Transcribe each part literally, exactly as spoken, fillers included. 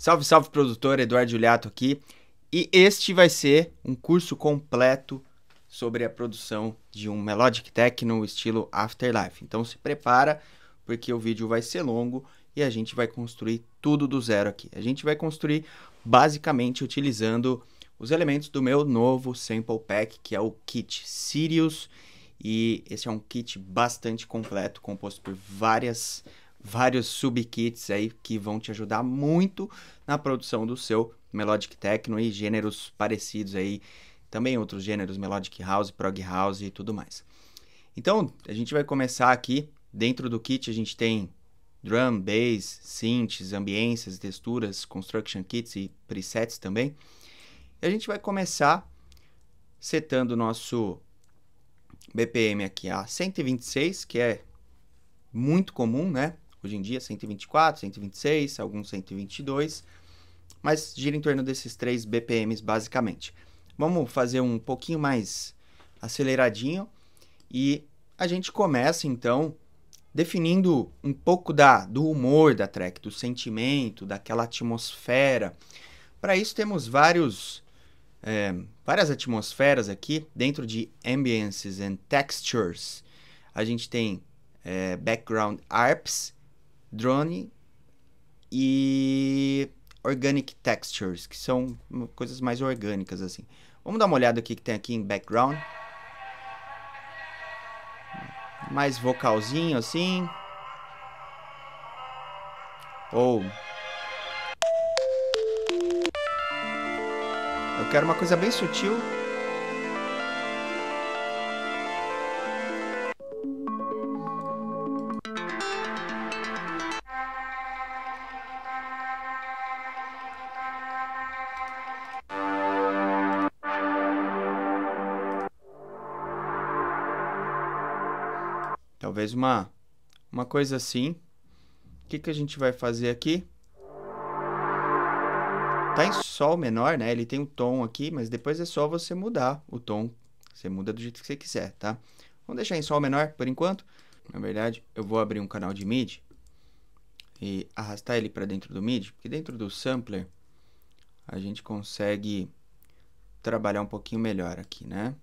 Salve, salve, produtor, Eduardo Juliato aqui. E este vai ser um curso completo sobre a produção de um Melodic Techno estilo Afterlife. Então se prepara, porque o vídeo vai ser longo e a gente vai construir tudo do zero aqui. A gente vai construir basicamente utilizando os elementos do meu novo Sample Pack, que é o kit Sirius. E esse é um kit bastante completo, composto por várias vários subkits aí que vão te ajudar muito na produção do seu Melodic Techno e gêneros parecidos aí, também outros gêneros, Melodic House, Prog House e tudo mais. Então, a gente vai começar aqui, dentro do kit a gente tem drum, bass, synths, ambiências, texturas, construction kits e presets também. E a gente vai começar setando o nosso B P M aqui a cento e vinte e seis, que é muito comum, né? Hoje em dia, cento e vinte e quatro, cento e vinte e seis, alguns cento e vinte e dois, mas gira em torno desses três B P Ms basicamente. Vamos fazer um pouquinho mais aceleradinho e a gente começa então definindo um pouco da, do humor da track, do sentimento, daquela atmosfera. Para isso temos vários, é, várias atmosferas aqui dentro de Ambiences and Textures. A gente tem é, Background Arps, Drone e Organic Textures, que são coisas mais orgânicas assim. Vamos dar uma olhada aqui que tem aqui em Background. Mais vocalzinho assim. Ou eu quero uma coisa bem sutil. Talvez uma, uma coisa assim. O que, que a gente vai fazer aqui? Tá em Sol menor, né? Ele tem um tom aqui, mas depois é só você mudar o tom. Você muda do jeito que você quiser, tá? Vamos deixar em Sol menor por enquanto. Na verdade, eu vou abrir um canal de MIDI e arrastar ele para dentro do MIDI, porque dentro do sampler a gente consegue trabalhar um pouquinho melhor aqui, né?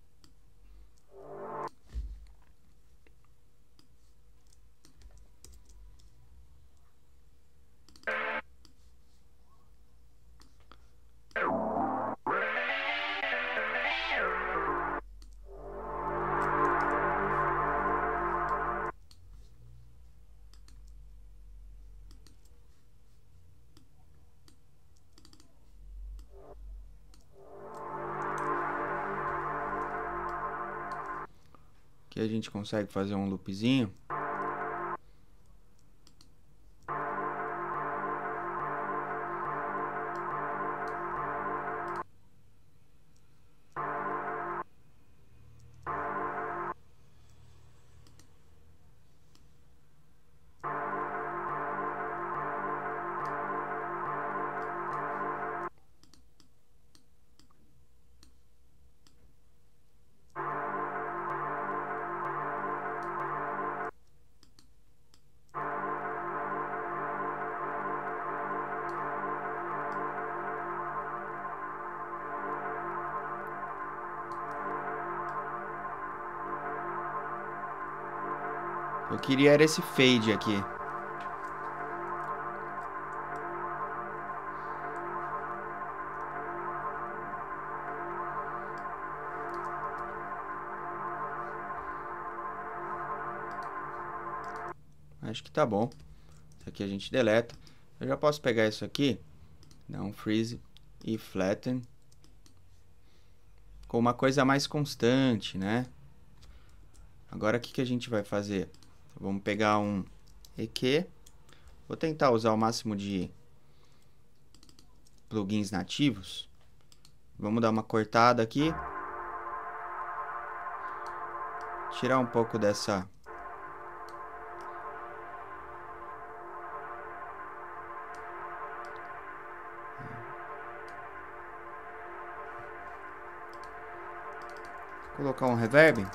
Aqui a gente consegue fazer um loopzinho. Eu queria era esse fade aqui. Acho que tá bom. Isso aqui a gente deleta. Eu já posso pegar isso aqui, dar um freeze e flatten com uma coisa mais constante, né? Agora o que, que a gente vai fazer? Vamos pegar um E Q. Vou tentar usar o máximo de plugins nativos. Vamos dar uma cortada aqui. Tirar um pouco dessa... Colocar um reverb.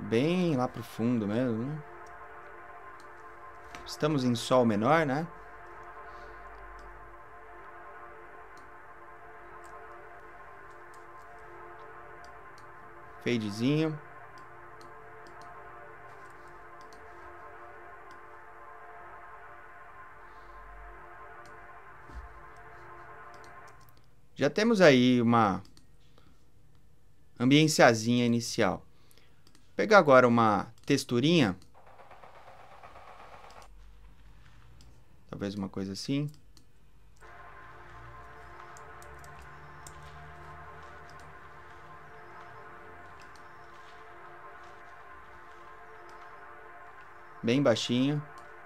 bem lá pro fundo mesmo, né? Estamos em sol menor, né? Fadezinho. Já temos aí uma ambiênciazinha inicial. Vou pegar agora uma texturinha. Talvez uma coisa assim. Bem baixinho.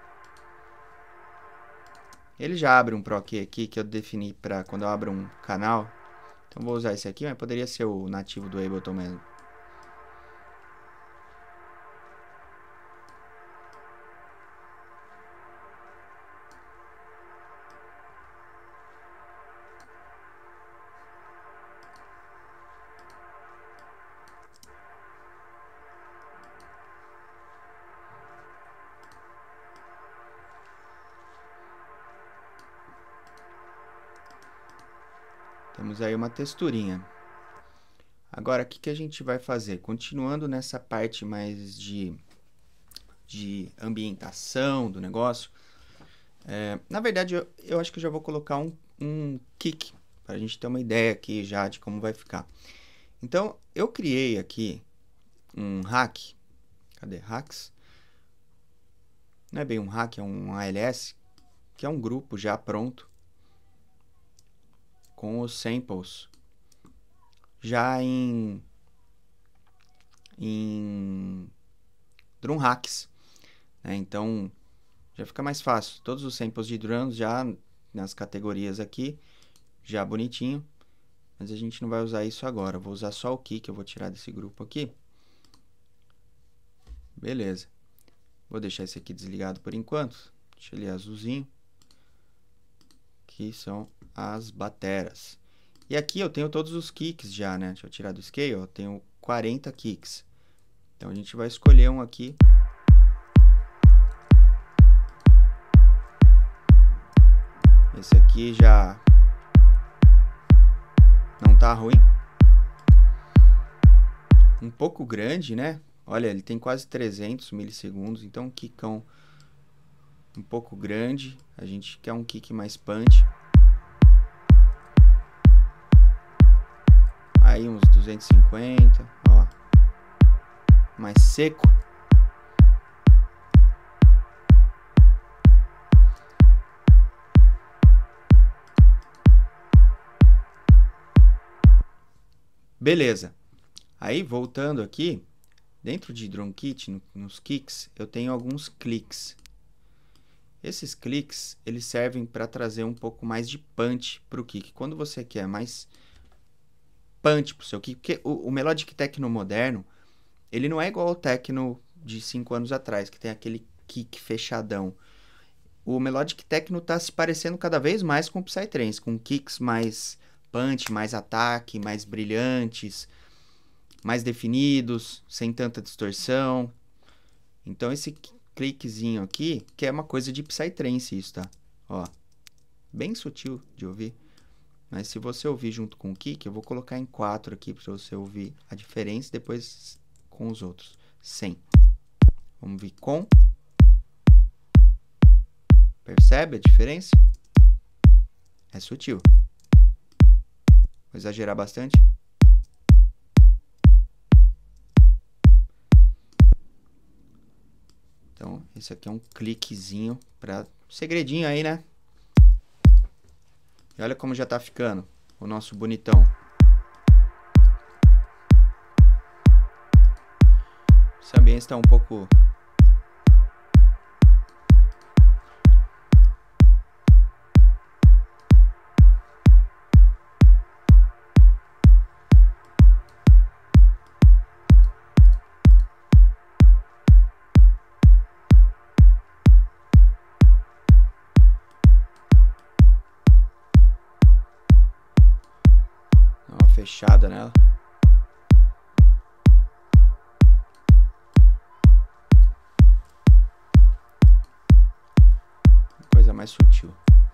Ele já abre um Pro-Key aqui que eu defini para quando eu abro um canal. Então vou usar esse aqui, mas poderia ser o nativo do Ableton mesmo. Temos aí uma texturinha. Agora, o que, que a gente vai fazer? Continuando nessa parte mais de, de ambientação do negócio. É, na verdade, eu, eu acho que eu já vou colocar um, um kick, para a gente ter uma ideia aqui já de como vai ficar. Então, eu criei aqui um hack. Cadê? Hacks? Não é bem um hack, é um A L S, que é um grupo já pronto, com os samples já em, em drum hacks, né? Então já fica mais fácil. Todos os samples de drums já nas categorias aqui, já bonitinho. Mas a gente não vai usar isso agora. Eu vou usar só o kick, eu vou tirar desse grupo aqui. Beleza. Vou deixar esse aqui desligado por enquanto. Deixa ele azulzinho. Que são as bateras. E aqui eu tenho todos os kicks já, né? Deixa eu tirar do scale, eu tenho quarenta kicks. Então a gente vai escolher um aqui. Esse aqui já não tá ruim. Um pouco grande, né? Olha, ele tem quase trezentos milissegundos, então um kickão um pouco grande. A gente quer um kick mais punch. Aí uns duzentos e cinquenta, ó. Mais seco. Beleza. Aí, voltando aqui, dentro de Drum Kit, no, nos kicks, eu tenho alguns cliques. Esses cliques, eles servem para trazer um pouco mais de punch para o kick. Quando você quer mais punch para o seu kick, porque o, o Melodic Techno moderno, ele não é igual ao Techno de cinco anos atrás, que tem aquele kick fechadão. O Melodic Techno está se parecendo cada vez mais com o Psytrance, com kicks mais punch, mais ataque, mais brilhantes, mais definidos, sem tanta distorção. Então esse cliquezinho aqui, que é uma coisa de Psytrance isso, tá? Ó, bem sutil de ouvir. Mas se você ouvir junto com o kick, eu vou colocar em quatro aqui para você ouvir a diferença, depois com os outros. sem. Vamos vir com. Percebe a diferença? É sutil. Vou exagerar bastante. Então, esse aqui é um cliquezinho para segredinho aí, né? E olha como já tá ficando o nosso bonitão. Esse ambiente está um pouco... fechada nela. mais sutil.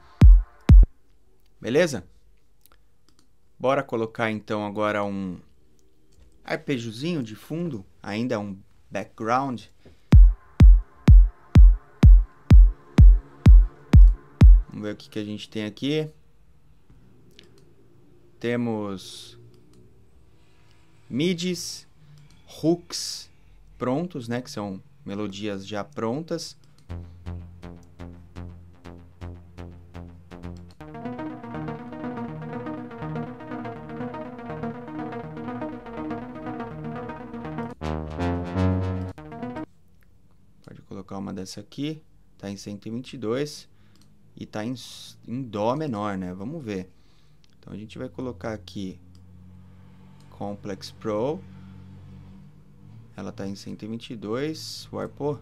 Beleza? Bora colocar então agora um arpejozinho de fundo, ainda um background. Vamos ver o que, que a gente tem aqui. Temos midis, hooks prontos, né, que são melodias já prontas. Pode colocar uma dessa aqui, tá em cento e vinte e dois e tá em, em dó menor, né? Vamos ver. Então a gente vai colocar aqui Complex Pro. Ela tá em cento e vinte e dois, warpou.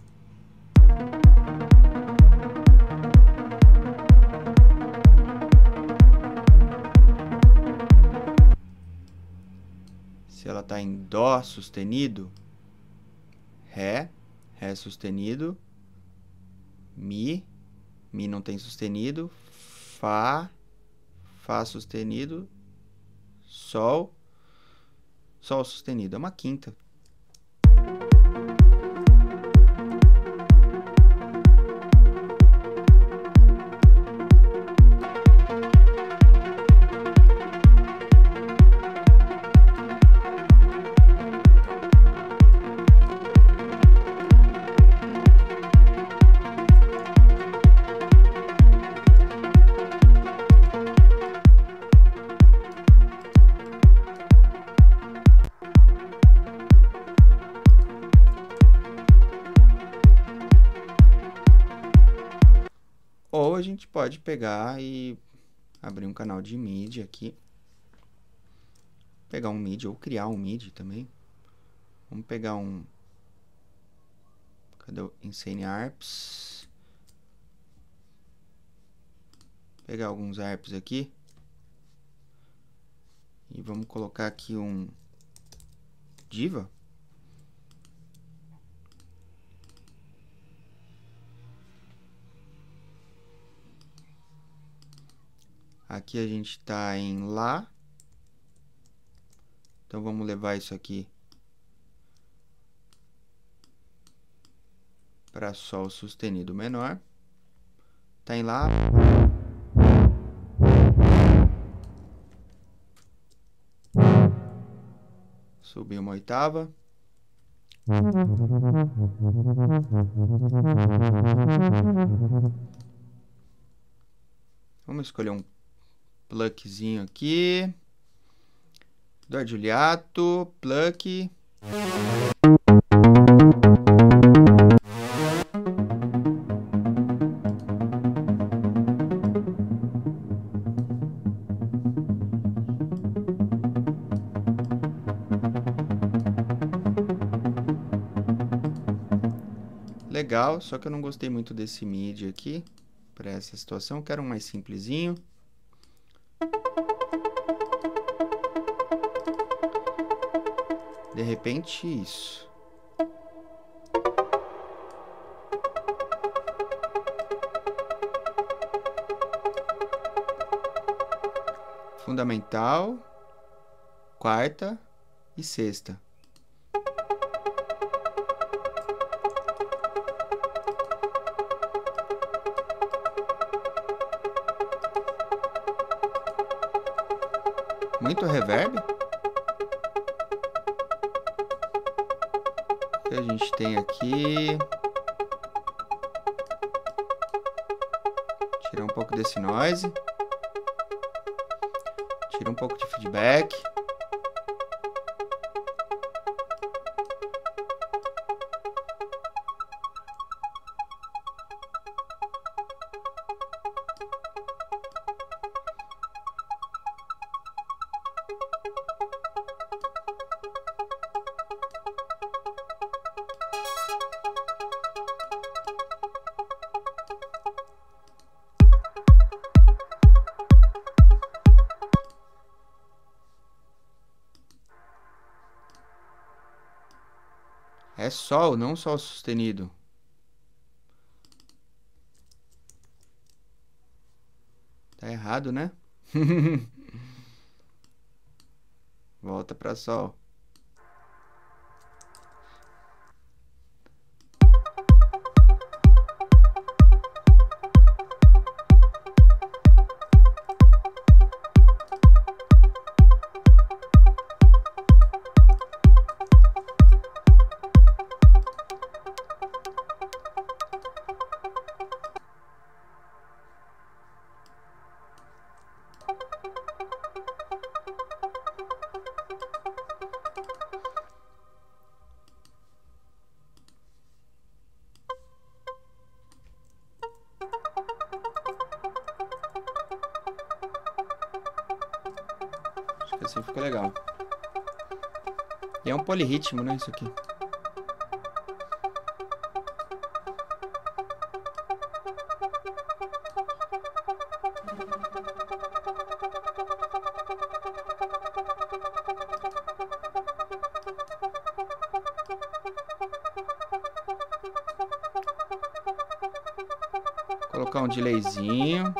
Se ela tá em dó sustenido, ré, ré sustenido, mi, mi não tem sustenido, fá, fá sustenido, sol, sol sustenido, é uma quinta. Ou a gente pode pegar e abrir um canal de midi aqui. Pegar um midi ou criar um midi também. Vamos pegar um... Cadê o Insane Arps? Pegar alguns arps aqui. E vamos colocar aqui um Diva. Aqui a gente está em Lá. Então vamos levar isso aqui para Sol sustenido menor. Está em Lá. Subir uma oitava. Vamos escolher um pluckzinho aqui. Do Arduliato, pluck. Legal, só que eu não gostei muito desse midi aqui para essa situação. Eu quero um mais simplesinho. De repente, isso. Fundamental, quarta e sexta. Muito reverb. O que a gente tem aqui? Tirar um pouco desse noise. Tira um pouco de feedback. É Sol, não Sol sustenido. Tá errado, né? Volta pra sol. Assim ficou legal. E é um polirritmo, né, isso aqui. Vou colocar um delayzinho.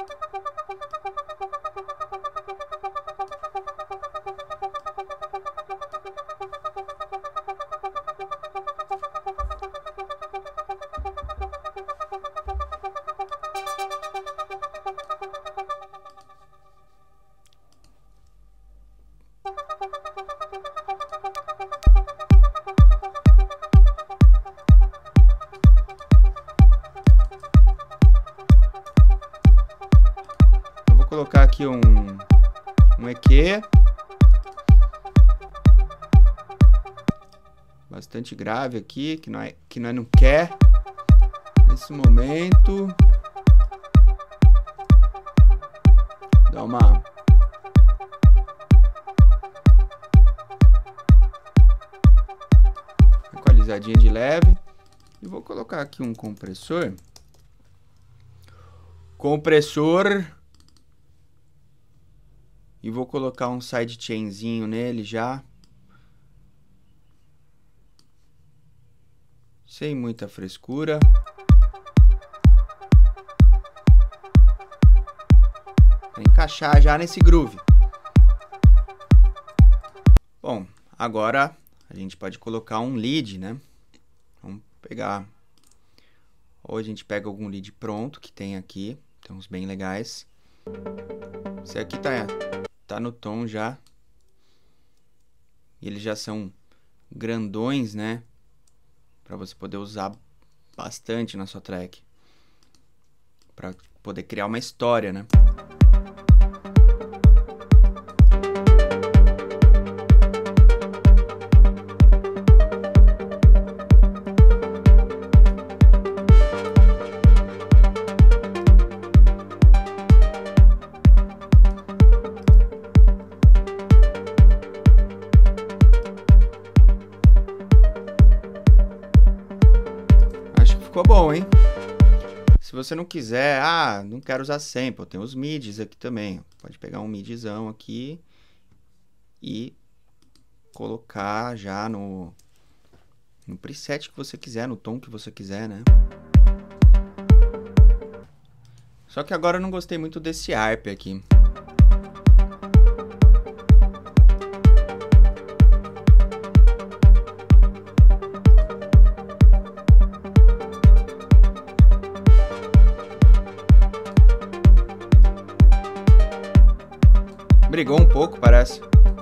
Vou colocar aqui um, um E Q. Bastante grave aqui, que nós, que nós não quer nesse momento. Dá uma... equalizadinha de leve. E vou colocar aqui um compressor. Compressor... E vou colocar um sidechainzinho nele já. Sem muita frescura. Pra encaixar já nesse groove. Bom, agora a gente pode colocar um lead, né? Vamos pegar... Ou a gente pega algum lead pronto que tem aqui. Tem uns bem legais. Esse aqui tá... Tá no tom já. E eles já são grandões, né? Para você poder usar bastante na sua track. Para poder criar uma história, né? Ficou bom, hein? Se você não quiser, ah, não quero usar sample, tem os midis aqui também. Pode pegar um midizão aqui e colocar já no, no preset que você quiser, no tom que você quiser, né? Só que agora eu não gostei muito desse arp aqui. Brigou um pouco, parece.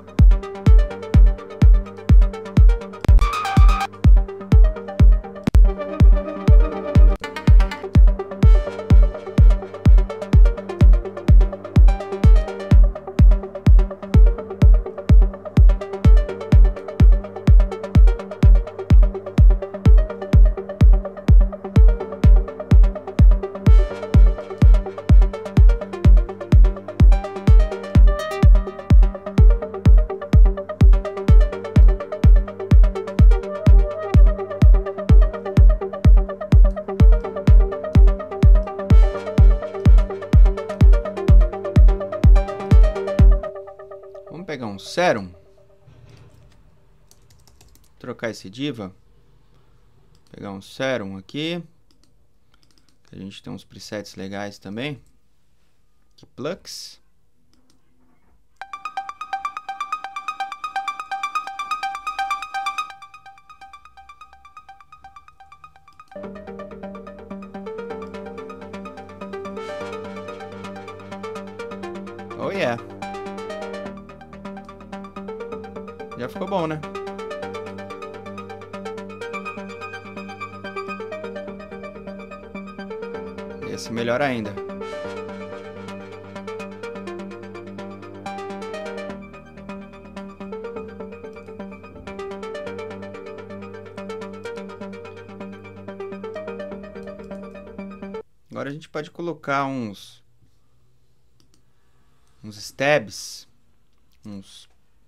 Pegar um Serum, trocar esse Diva, pegar um Serum aqui, a gente tem uns presets legais também, aqui Plux. Oh yeah. Já ficou bom, né? Esse melhor ainda. Agora a gente pode colocar uns uns stabs, uns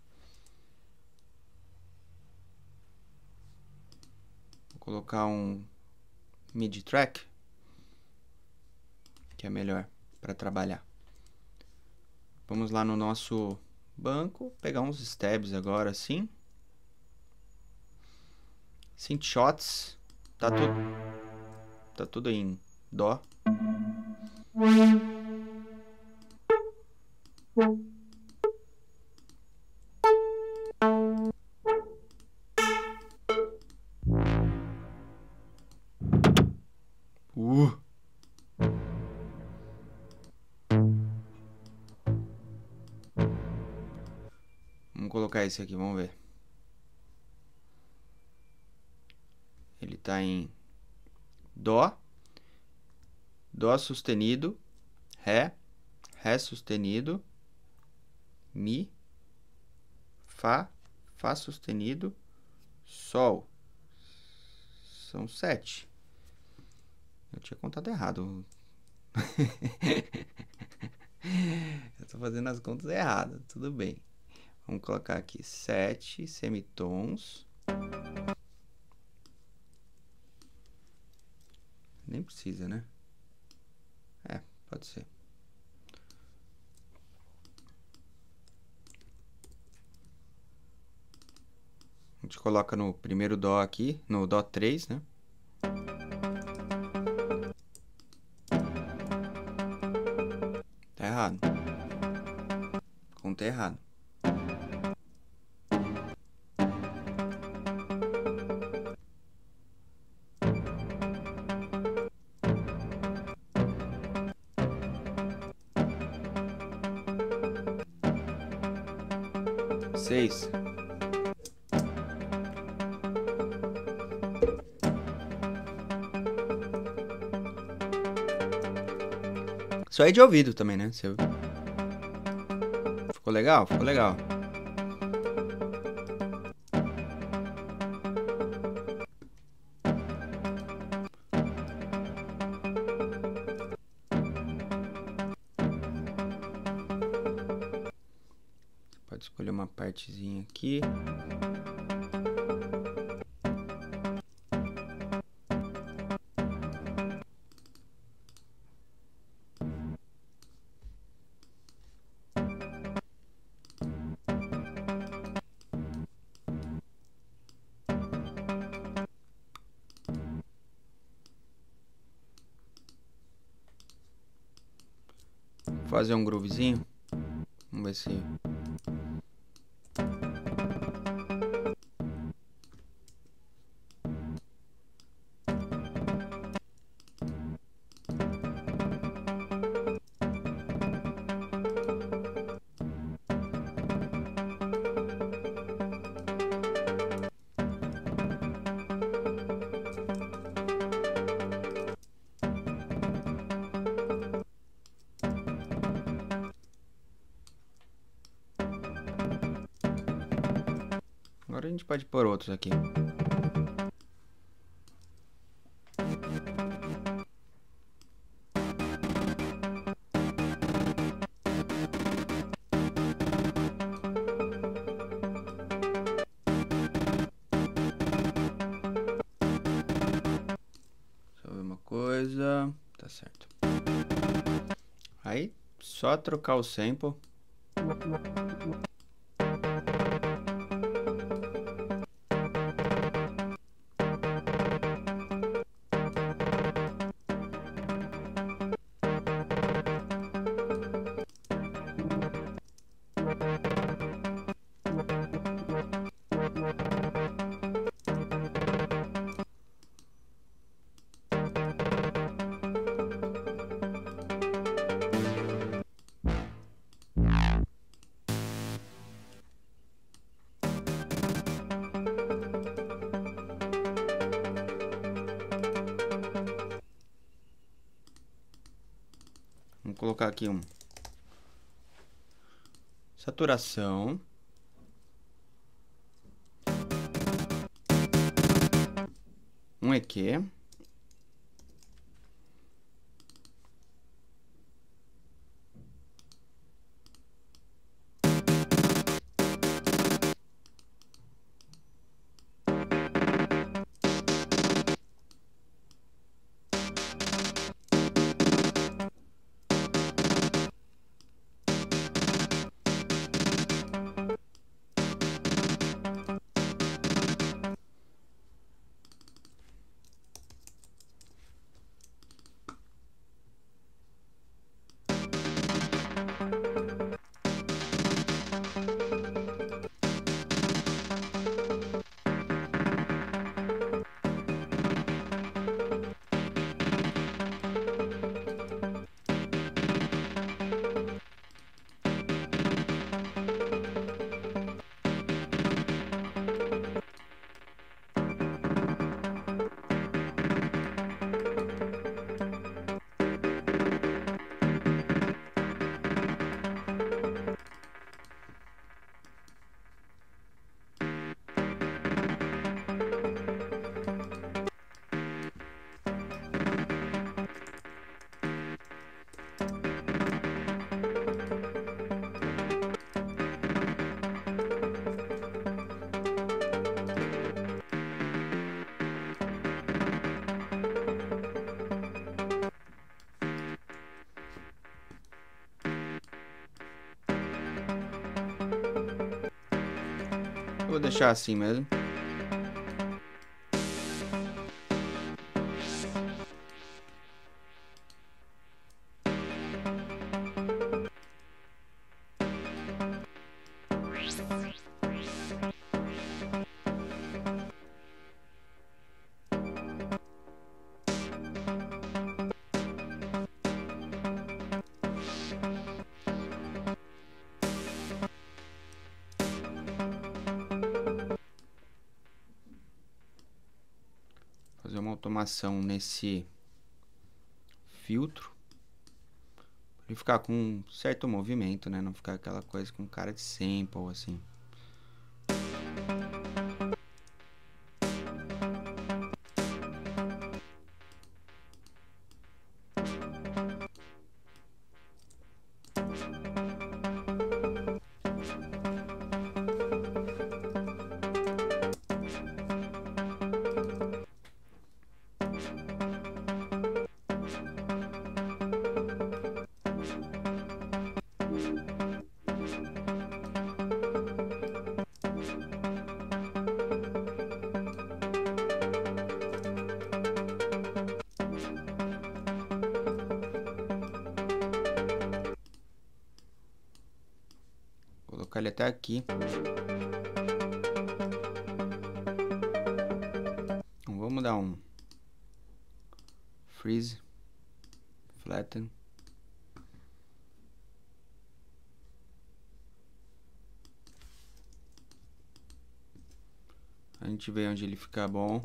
vou colocar um midi track, que é melhor para trabalhar. Vamos lá no nosso banco, pegar uns stabs agora assim. Synth shots, tá tudo tá tudo em dó. Uh. Vamos colocar esse aqui, vamos ver. Ele tá em dó, dó sustenido, ré, ré sustenido, mi, fá, fá sustenido, sol. São sete. Eu tinha contado errado. Eu tô fazendo as contas erradas, tudo bem. Vamos colocar aqui sete semitons. Nem precisa, né? É, pode ser. A gente coloca no primeiro dó aqui, no dó três, né? Tá errado. Conta errado. Seis. Isso aí de ouvido também, né? Você... Ficou legal? Ficou legal. Pode escolher uma partezinha aqui. Fazer um groovezinho. Vamos ver se... Agora a gente pode pôr outros aqui. Deixa eu ver uma coisa. Tá certo. Aí, só trocar o sample. Vamos colocar aqui um saturação. Um E Q. Vou deixar assim mesmo. Fazer uma automação nesse filtro para ele ficar com um certo movimento, né? Não ficar aquela coisa com cara de sample assim. Vou colocar ele até aqui. Então, vamos dar um freeze, flatten. A gente vê onde ele fica bom.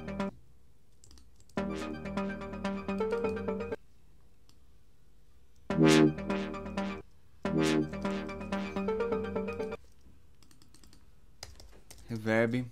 Reverb.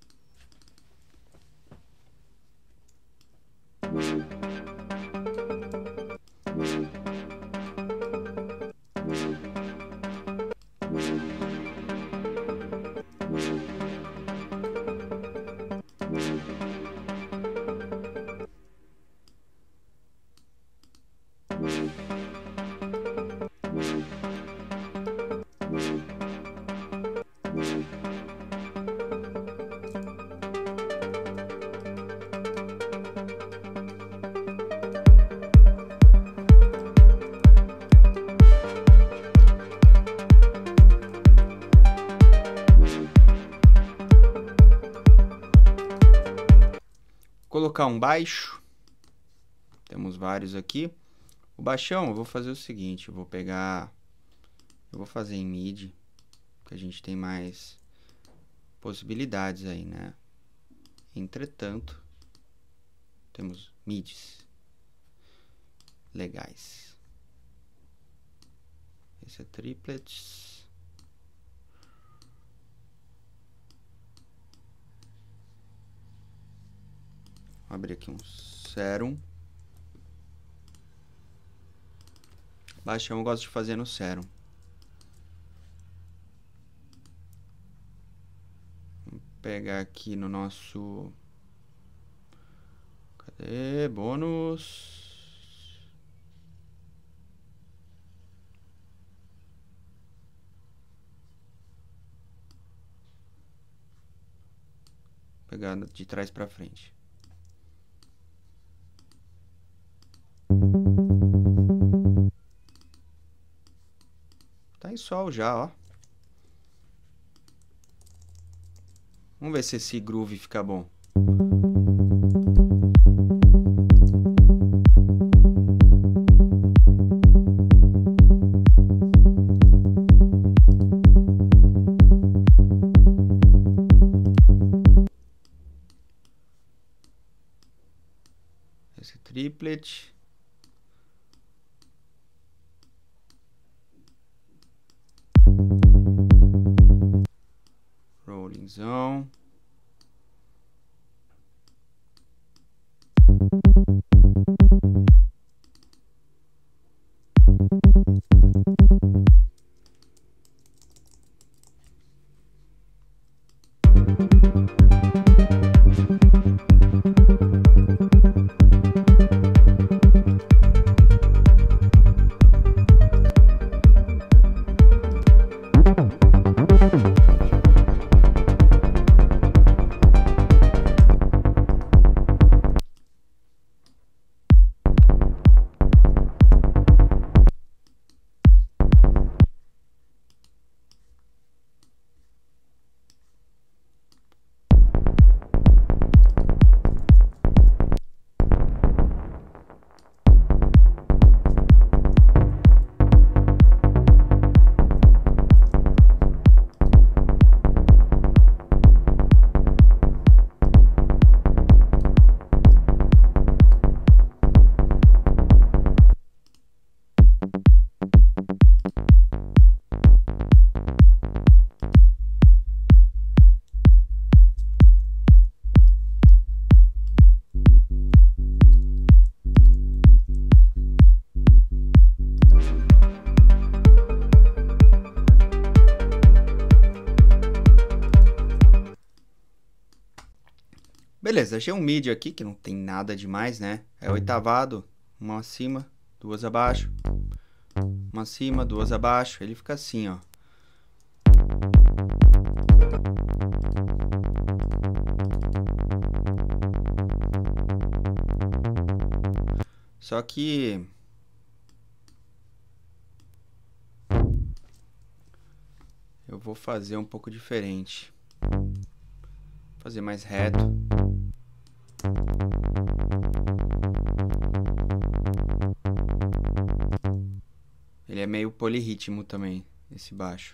Colocar um baixo. Temos vários aqui. O baixão, eu vou fazer o seguinte, eu vou pegar, eu vou fazer em midi, porque a gente tem mais possibilidades aí, né? Entretanto, temos midis legais. Esse é triplets. Vou abrir aqui um serum. Baixão eu gosto de fazer no serum. Vamos pegar aqui no nosso... Cadê? Bônus. Pegar de trás pra frente. Tá em sol já, ó. Vamos ver se esse groove fica bom. Esse triplet. Rollingzão. Beleza, achei um midi aqui que não tem nada demais, né? É oitavado, uma acima, duas abaixo, uma acima, duas abaixo. Ele fica assim, ó. Só que eu vou fazer um pouco diferente. Fazer mais reto. Ele é meio polirritmo também, esse baixo.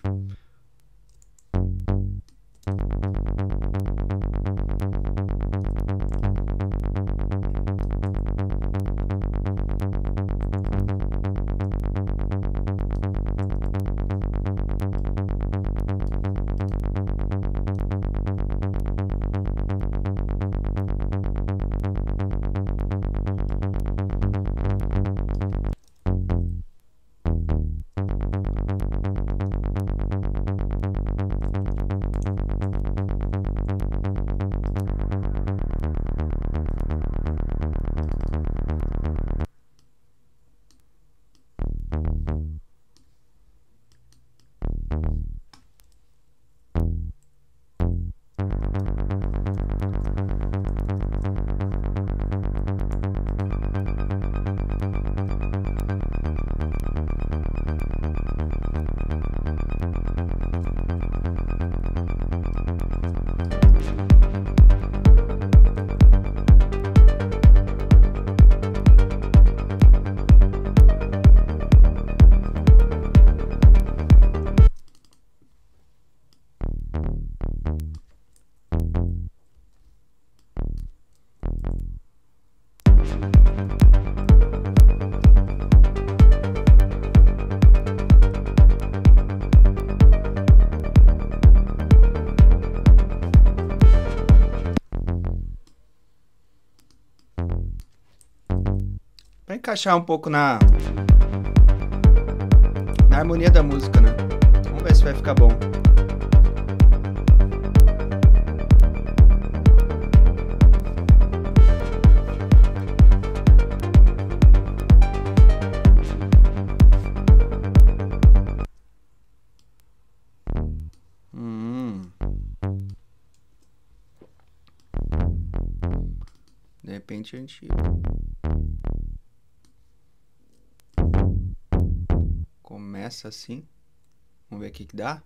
Para encaixar um pouco na, na harmonia da música, né? Vamos ver se vai ficar bom. De repente a gente começa assim. Vamos ver o que que dá.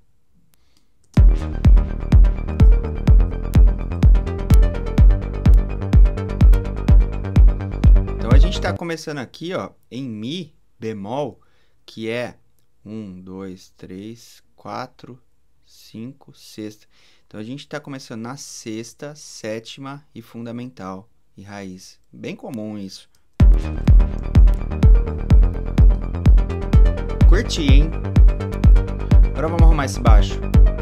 Então a gente está começando aqui, ó, em Mi bemol, que é um, dois, três, quatro, cinco, sexta. Então a gente está começando na sexta, sétima e fundamental. E raiz. Bem comum isso. Curti, hein? Agora vamos arrumar esse baixo.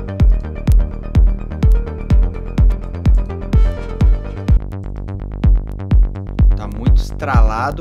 Tá muito estralado.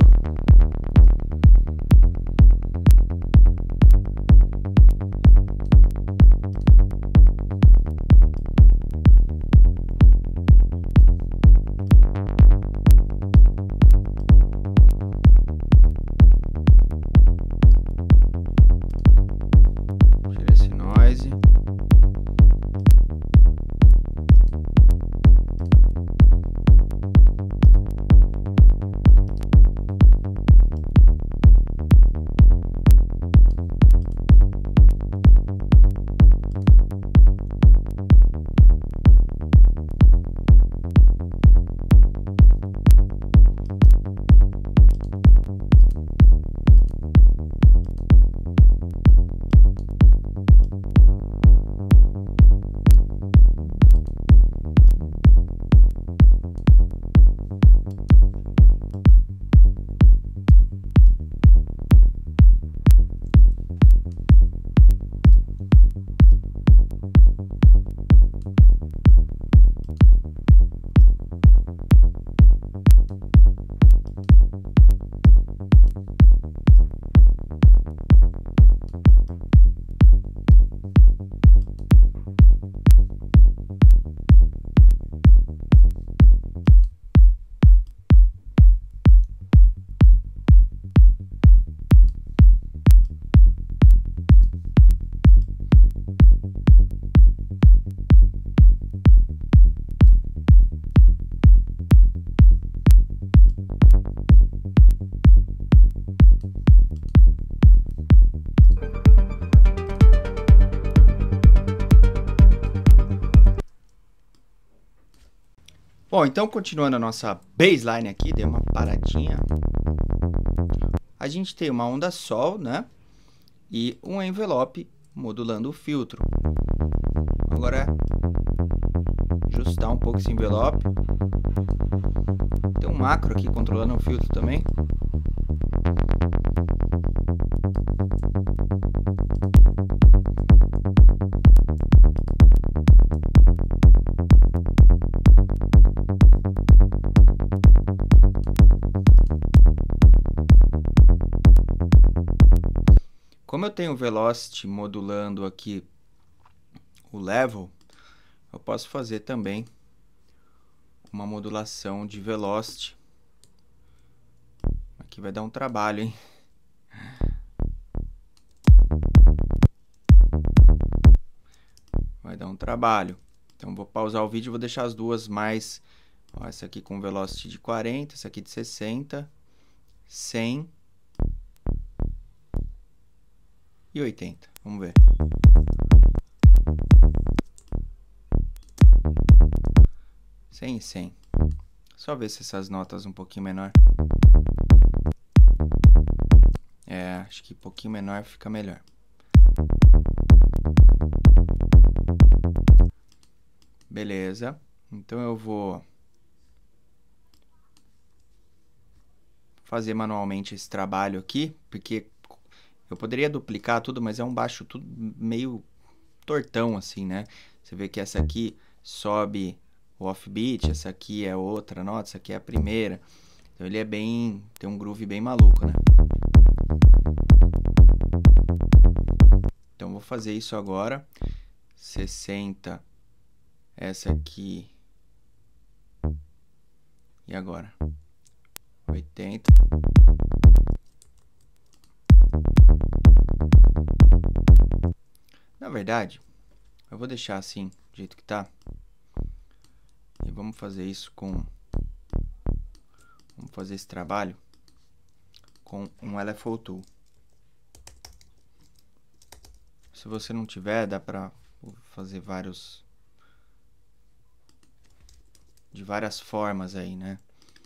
Bom, então continuando a nossa baseline aqui, dei uma paradinha. A gente tem uma onda sol, né? E um envelope modulando o filtro. Agora é ajustar um pouco esse envelope. Tem um macro aqui controlando o filtro também. Como eu tenho o velocity modulando aqui o level, eu posso fazer também uma modulação de velocity. Aqui vai dar um trabalho, hein? Vai dar um trabalho. Então vou pausar o vídeo e vou deixar as duas mais... Ó, essa aqui com velocity de quarenta, essa aqui de sessenta, cem e oitenta. Vamos ver. cem e cem. Só ver se essas notas um pouquinho menor. É, acho que um pouquinho menor fica melhor. Beleza. Então eu vou fazer manualmente esse trabalho aqui, porque eu poderia duplicar tudo, mas é um baixo tudo meio tortão assim, né? Você vê que essa aqui sobe o offbeat, essa aqui é outra nota, essa aqui é a primeira. Então ele é bem, tem um groove bem maluco, né? Então vou fazer isso agora. sessenta, essa aqui. E agora? oitenta. Na verdade, eu vou deixar assim, do jeito que tá. E vamos fazer isso com... Vamos fazer esse trabalho com um L F O Tool. Se você não tiver, dá pra fazer vários... de várias formas aí, né?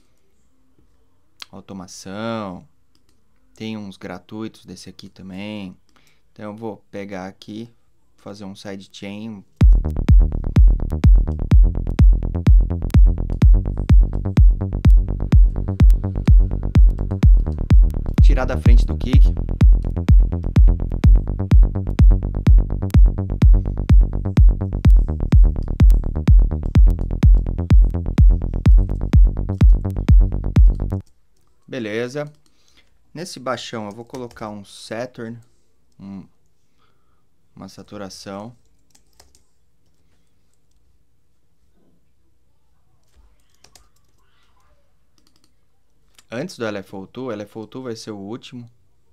Automação. Tem uns gratuitos desse aqui também. Então eu vou pegar aqui, fazer um sidechain. Tirar da frente do kick. Beleza. Nesse baixão eu vou colocar um Saturn, um, uma saturação. Antes do L F O Tool, L F O Tool vai ser o último.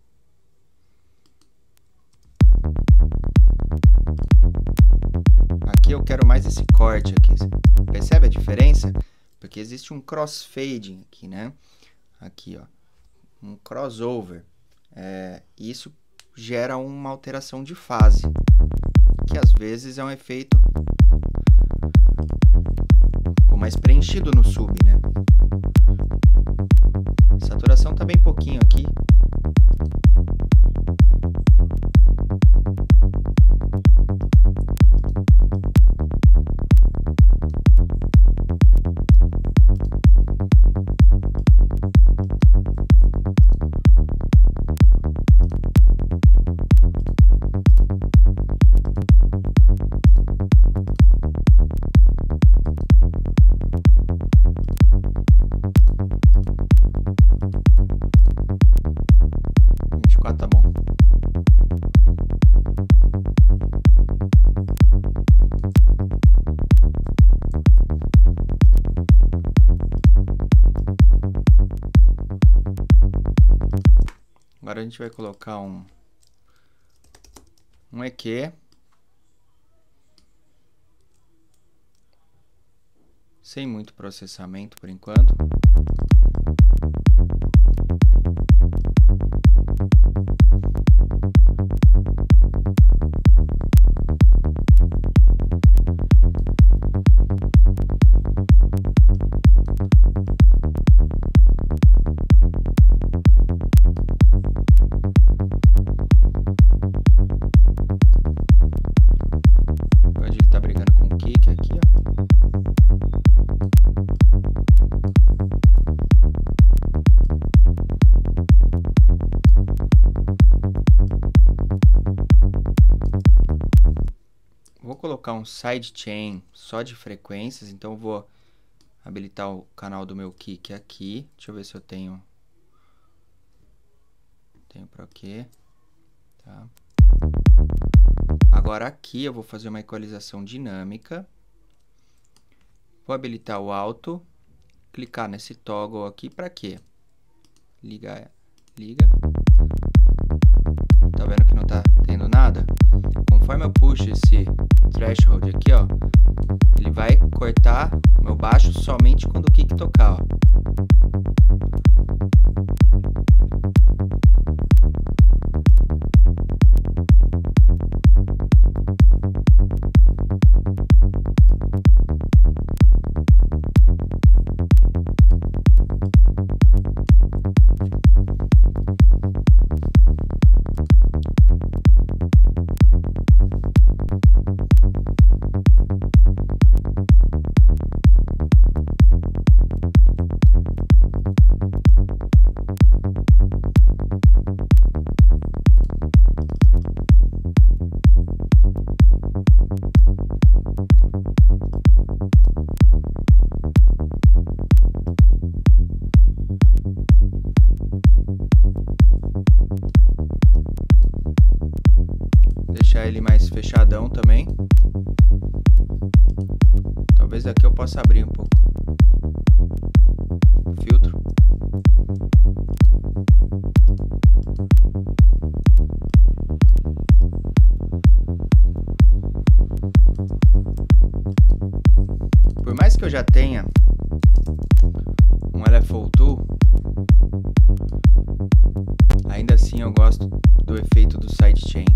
Aqui eu quero mais esse corte aqui. Percebe a diferença? Porque existe um crossfading aqui, né? Aqui, ó. Um crossover. É, isso gera uma alteração de fase, que às vezes é um efeito ficou mais preenchido no sub, né? A saturação tá bem pouquinho aqui. vinte e quatro tá bom. Agora a gente vai colocar um um E Q sem muito processamento por enquanto. Pode estar brigando com o kick aqui, ó. Vou colocar um sidechain só de frequências, então eu vou habilitar o canal do meu kick aqui. Deixa eu ver se eu tenho tenho para quê, tá? Agora aqui eu vou fazer uma equalização dinâmica. Vou habilitar o alto, clicar nesse toggle aqui para quê? Liga, liga. Tá vendo que não tá tendo nada? Conforme eu puxo esse threshold aqui, ó, ele vai cortar o meu baixo somente quando o kick tocar, ó. fechadão também. Talvez aqui eu possa abrir um pouco o filtro. Por mais que eu já tenha um L F O Tool, ainda assim eu gosto do efeito do sidechain.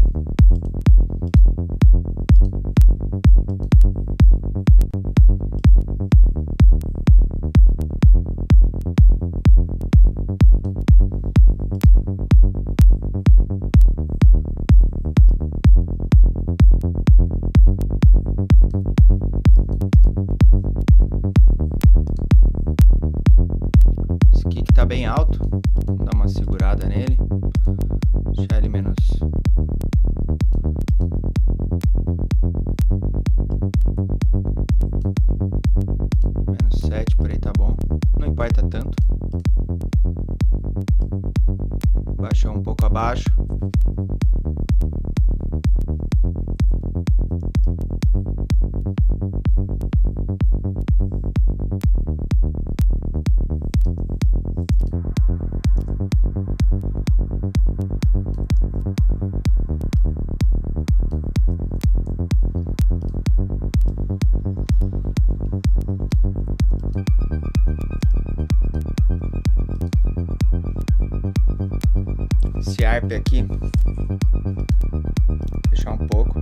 Esse aqui que tá bem alto, vou dar uma segurada nele, deixar ele menos menos sete, por aí tá bom, não importa tanto. Baixar um pouco abaixo. Esse A R P aqui, fechar um pouco.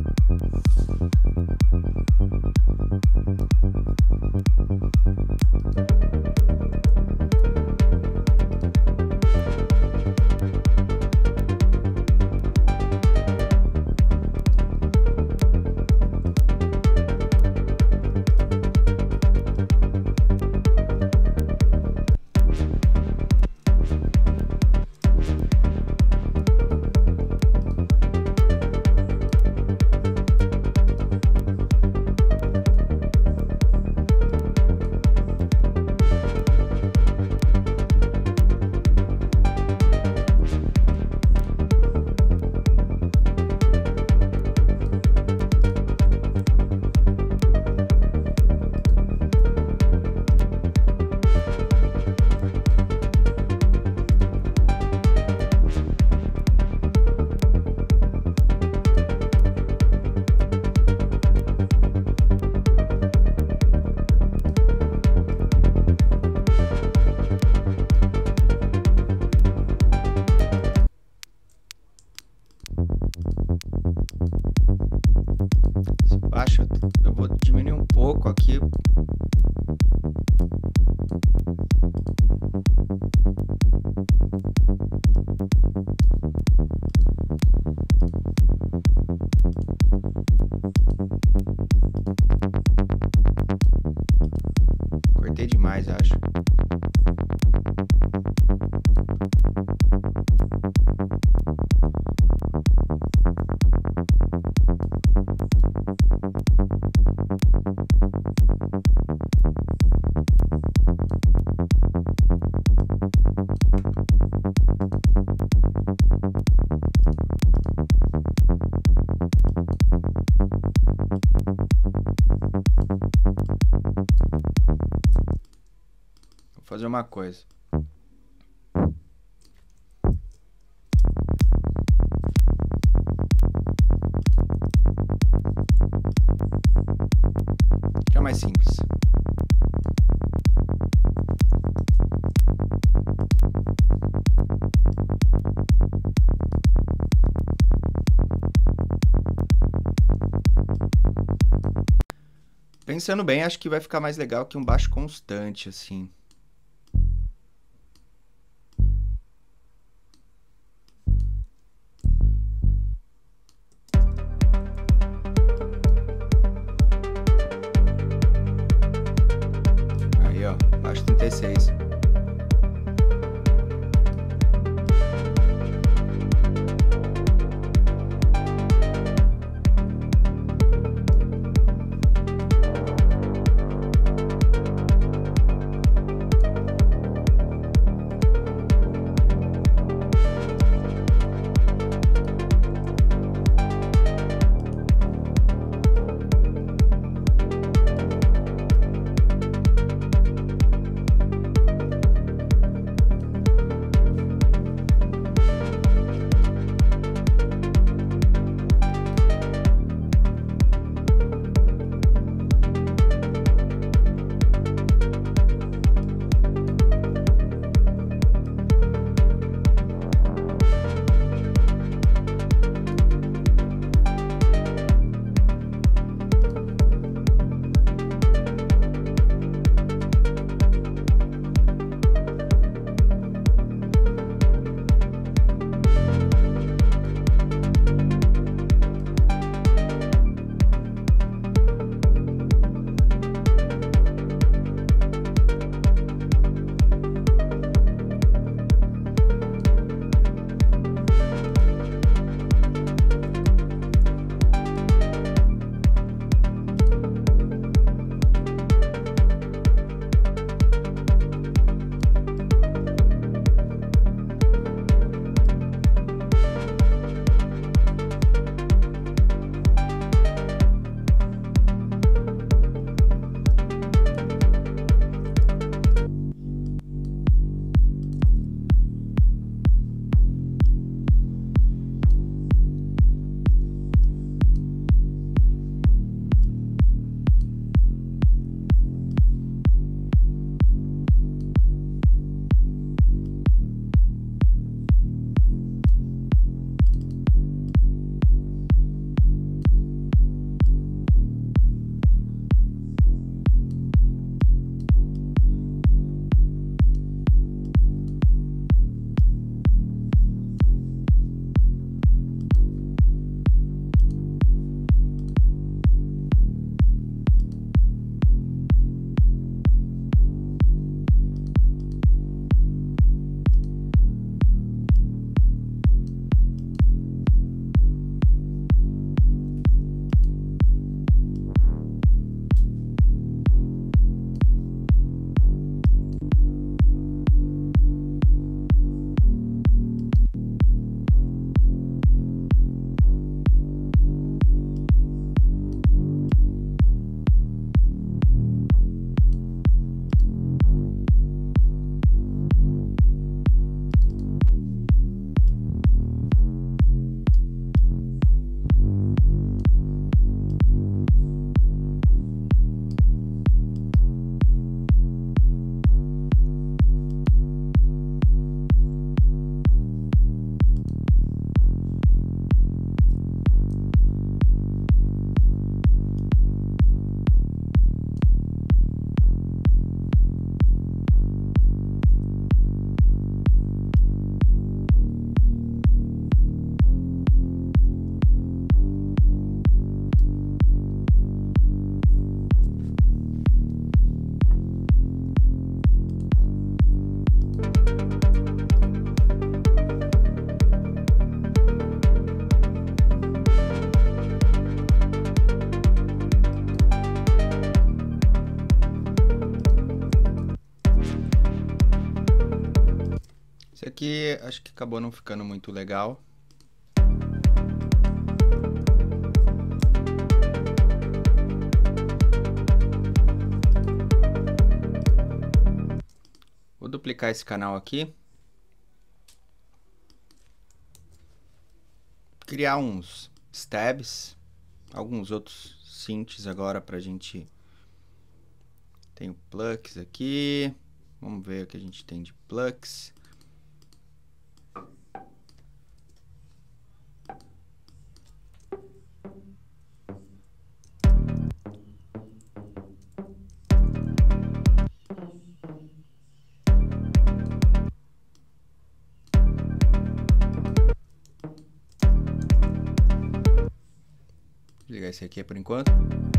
Baixo, eu vou diminuir um pouco aqui. Cortei demais, acho. Vou fazer uma coisa. Já é mais simples. Pensando bem, acho que vai ficar mais legal que um baixo constante, assim. Aí, ó, baixo trinta e seis. Esse aqui acho que acabou não ficando muito legal. Vou duplicar esse canal aqui. Criar uns stabs, alguns outros synths agora pra gente. Tem o plugs aqui. Vamos ver o que a gente tem de plugs. Vou ligar esse aqui por enquanto.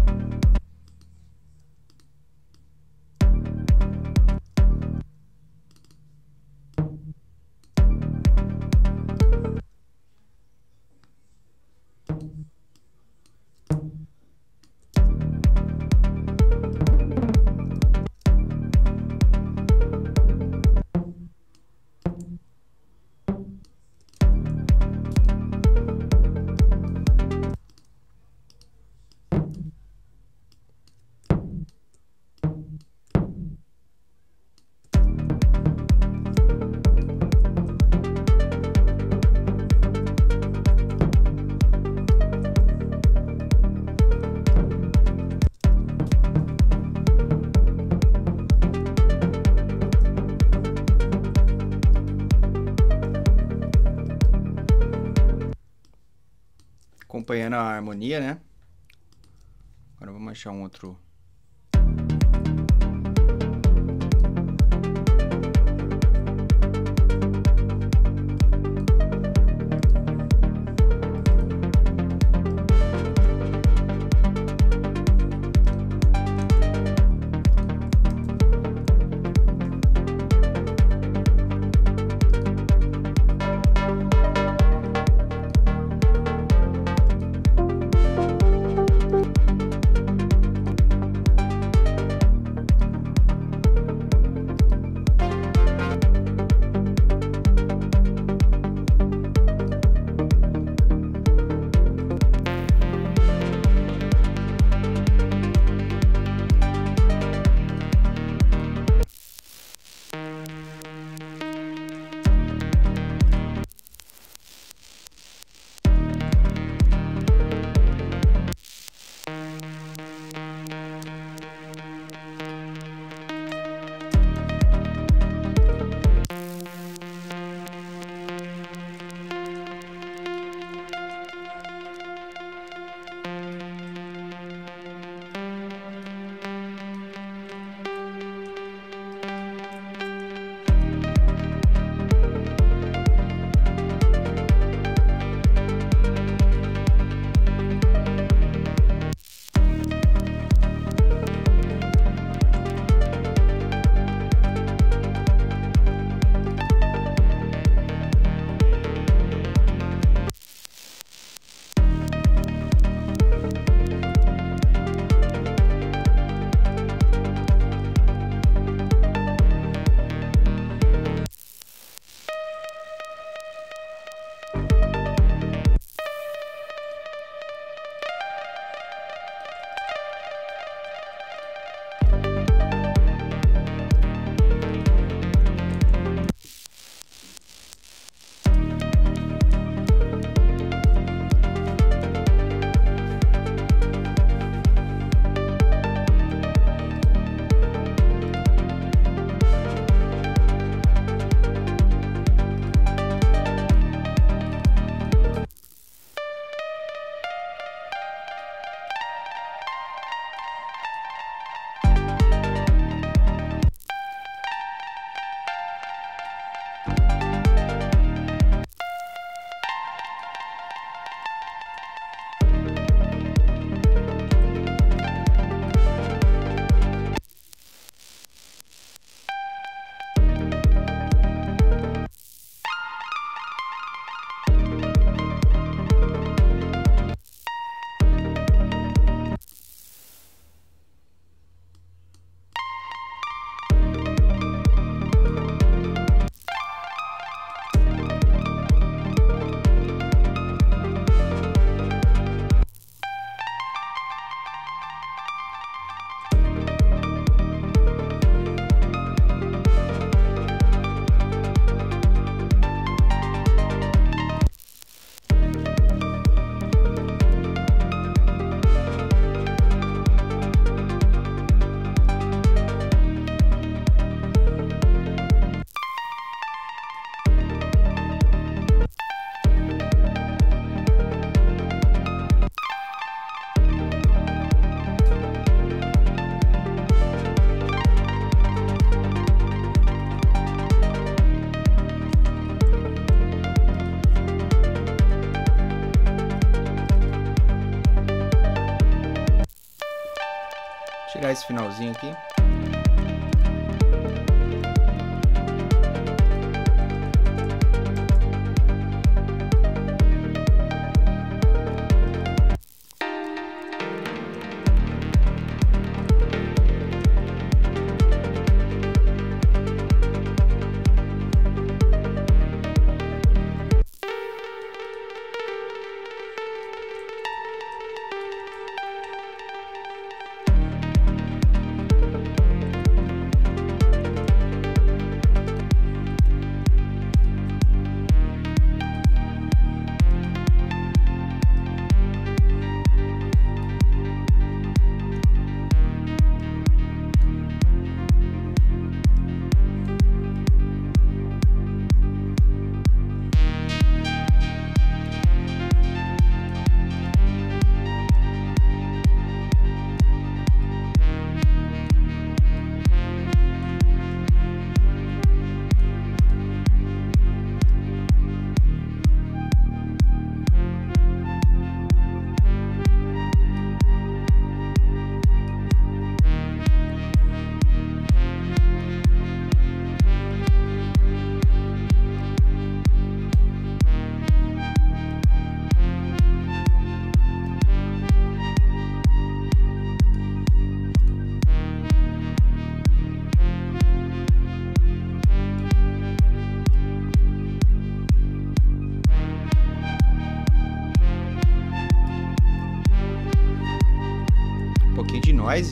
Acompanhando a harmonia, né? Agora vamos achar um outro. tirar esse finalzinho aqui. De noise.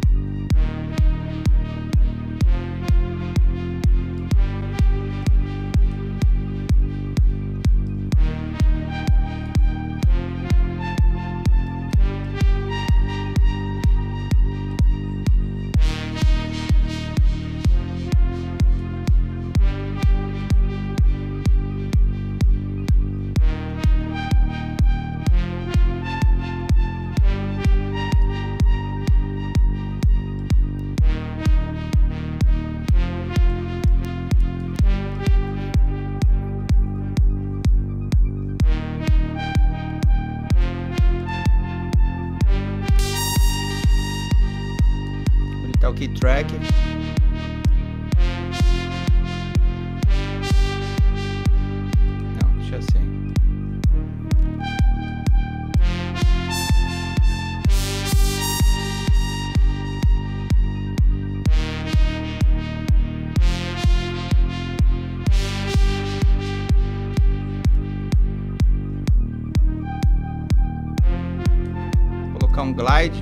Tá o key track. Não, deixa assim. Vou colocar um glide.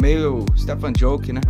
meio Stefan Joke, né?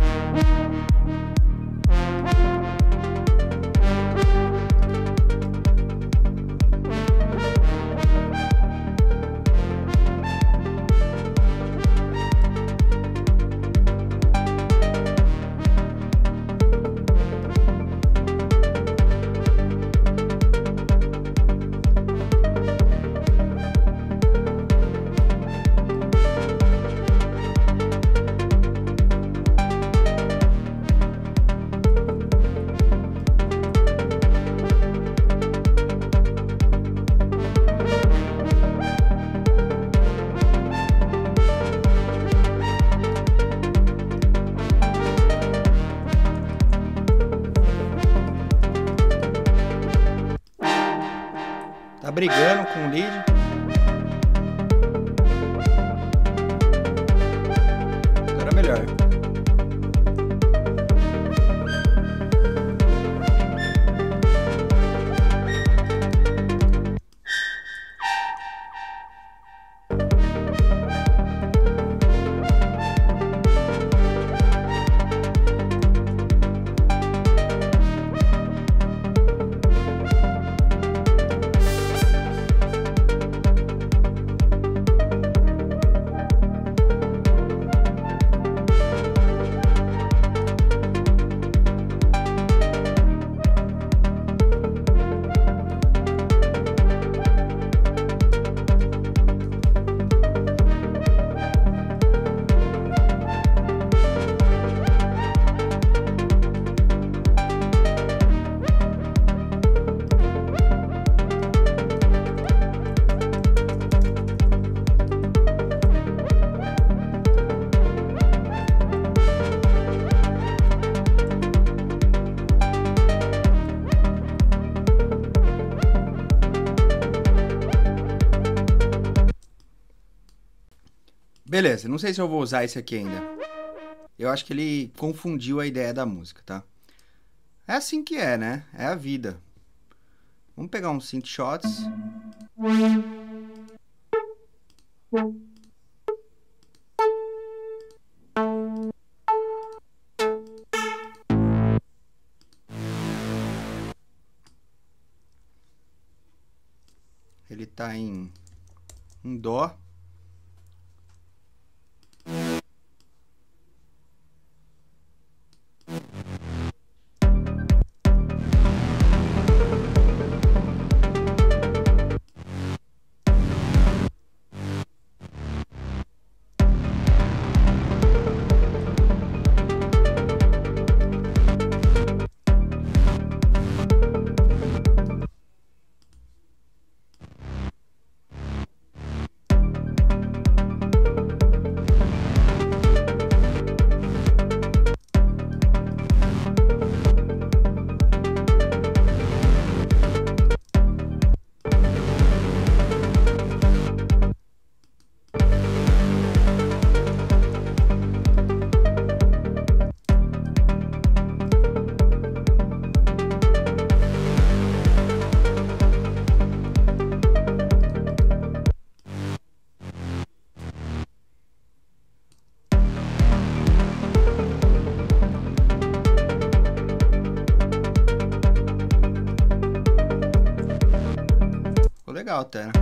Tá brigando com o lead. Agora melhor. Beleza, não sei se eu vou usar esse aqui ainda. Eu acho que ele confundiu a ideia da música, tá? É assim que é, né? É a vida. Vamos pegar uns synth shots. Ele tá em, em dó. Legal até, né?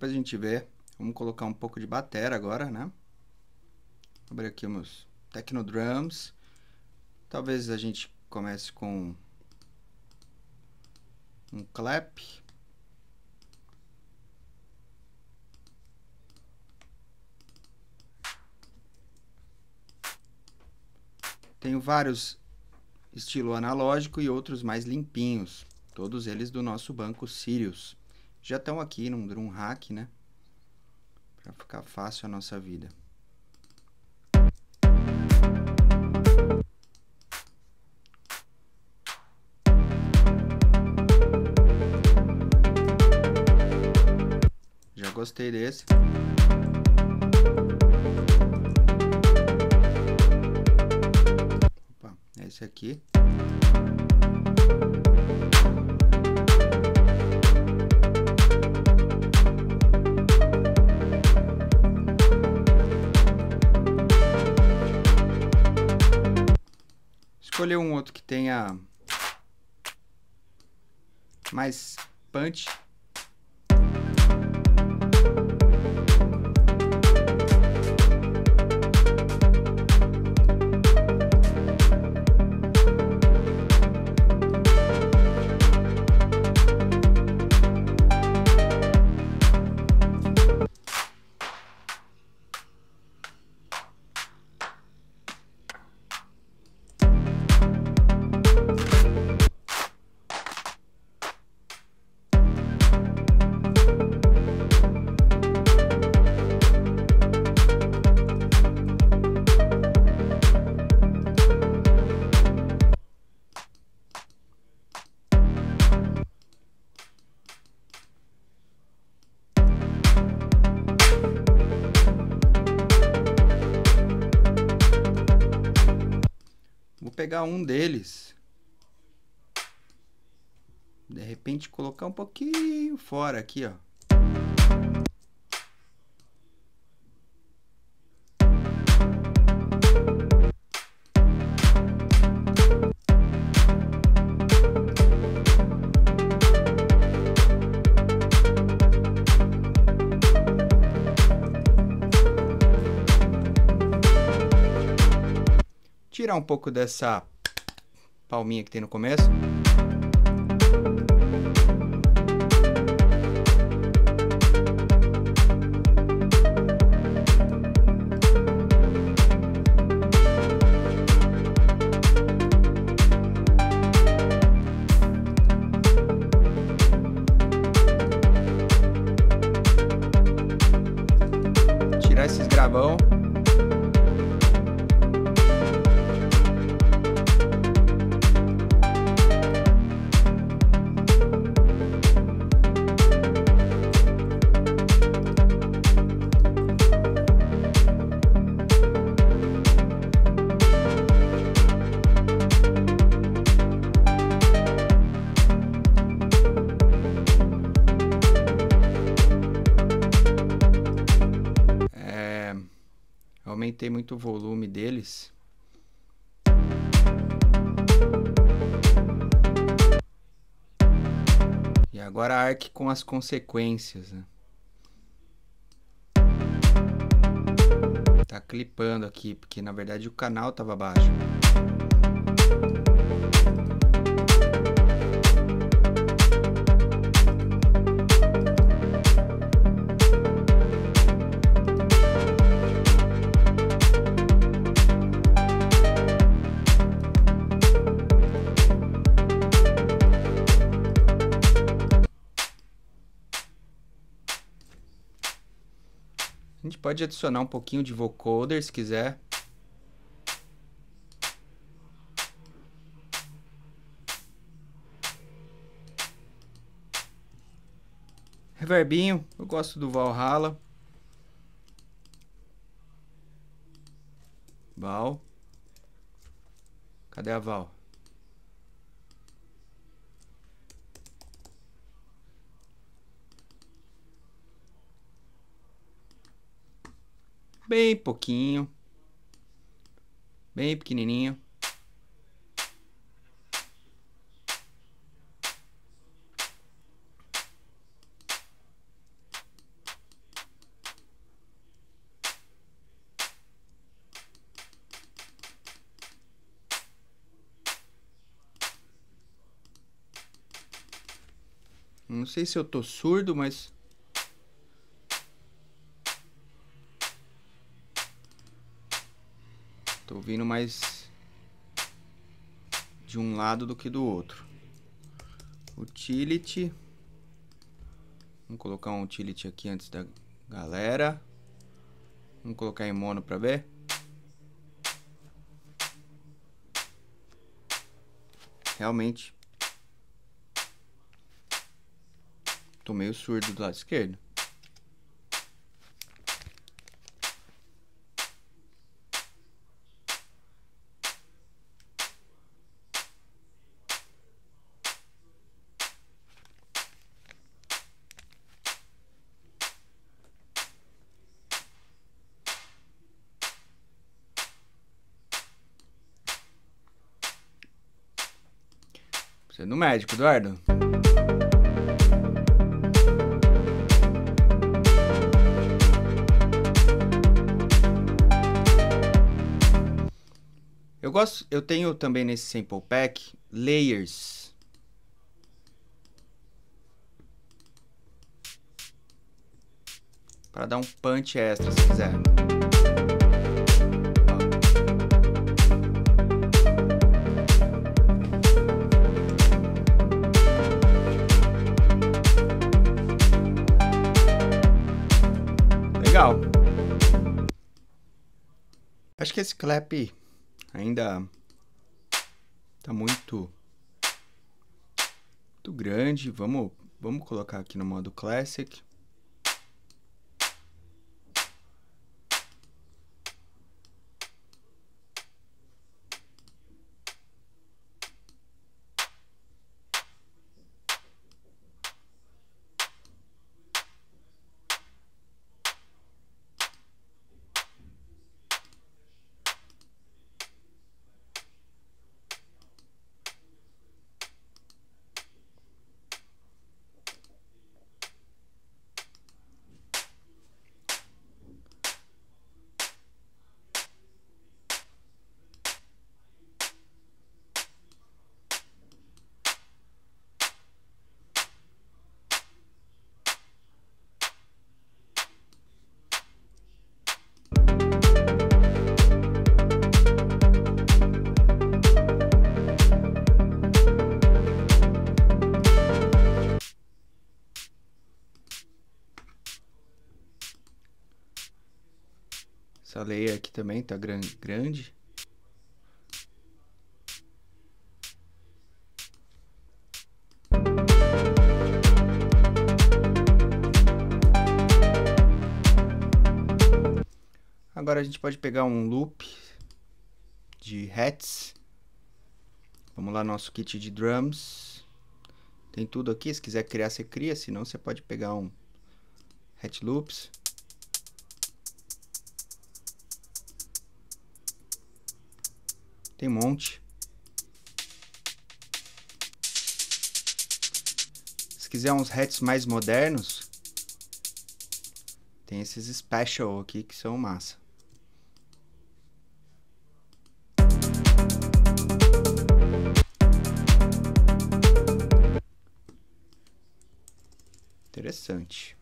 depois a gente vê. Vamos colocar um pouco de batera agora, né? Vou abrir aqui meus Technodrums. Talvez a gente comece com um clap. Tenho vários estilo analógico e outros mais limpinhos, todos eles do nosso banco Sirius. Já estão aqui num drum rack, né? Para ficar fácil a nossa vida. Já gostei desse. Opa, é esse aqui. Escolher um outro que tenha mais punch. Vou pegar um deles, de repente colocar um pouquinho fora aqui, ó. Tirar um pouco dessa palminha que tem no começo. Tirar esses gravão. Aumentei muito o volume deles. E agora arque com as consequências, né? Tá clipando aqui, porque na verdade o canal tava baixo. A gente pode adicionar um pouquinho de vocoder se quiser. Reverbinho, eu gosto do Valhalla. Val. Cadê a Val? Bem pouquinho. Bem pequenininho. Não sei se eu tô surdo, mas... tô ouvindo mais de um lado do que do outro. Utility. Vamos colocar um utility aqui antes da galera. Vamos colocar em mono para ver. Realmente tô meio surdo do lado esquerdo. Você é do médico, Eduardo? Eu gosto, eu tenho também nesse sample pack layers. Para dar um punch extra se quiser. Legal. Acho que esse clap ainda tá muito muito grande. Vamos, vamos colocar aqui no modo Classic. Essa layer aqui também tá grande. Agora a gente pode pegar um loop de hats. Vamos lá no nosso kit de drums. Tem tudo aqui, se quiser criar, você cria. Senão você pode pegar um hat loops. Tem um monte. Se quiser uns hats mais modernos, tem esses special aqui que são massa. Interessante.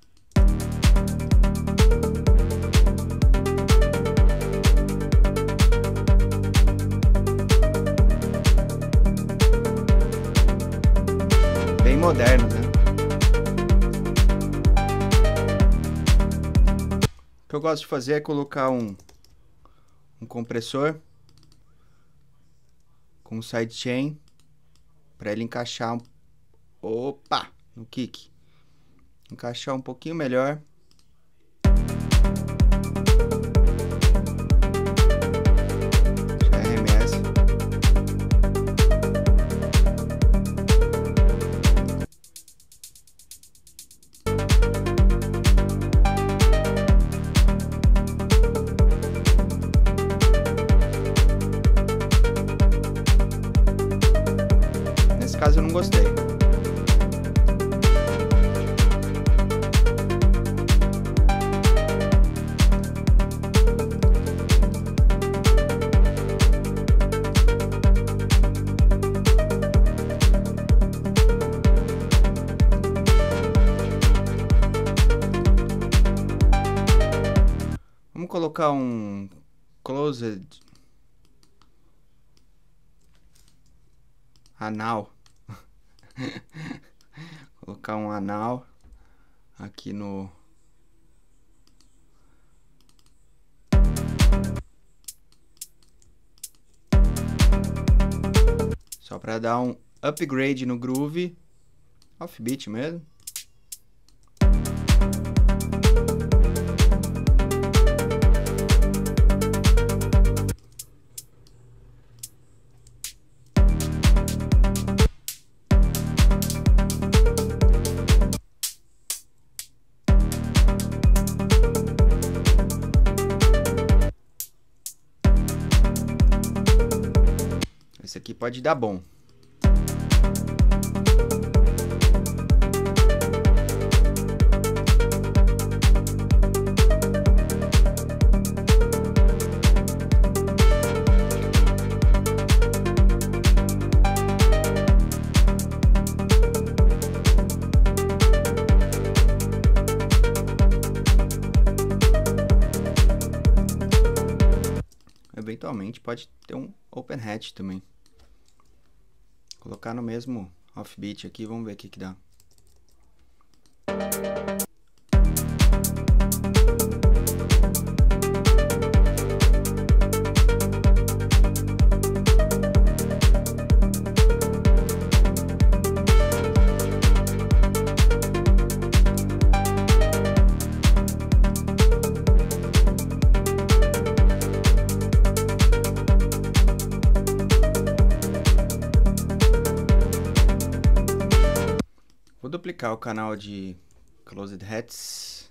Bem moderno, né? O que eu gosto de fazer é colocar um, um compressor com sidechain para ele encaixar um, opa, no kick. Encaixar um pouquinho melhor. Já arremessa. Nesse caso eu não gostei. colocar um closed anal. Colocar um anal aqui no só para dar um upgrade no groove, offbeat mesmo. Esse aqui pode dar bom. Eventualmente pode ter um open hat também. Colocar no mesmo offbeat aqui, vamos ver o que que dá. Vou duplicar o canal de Closed Hats.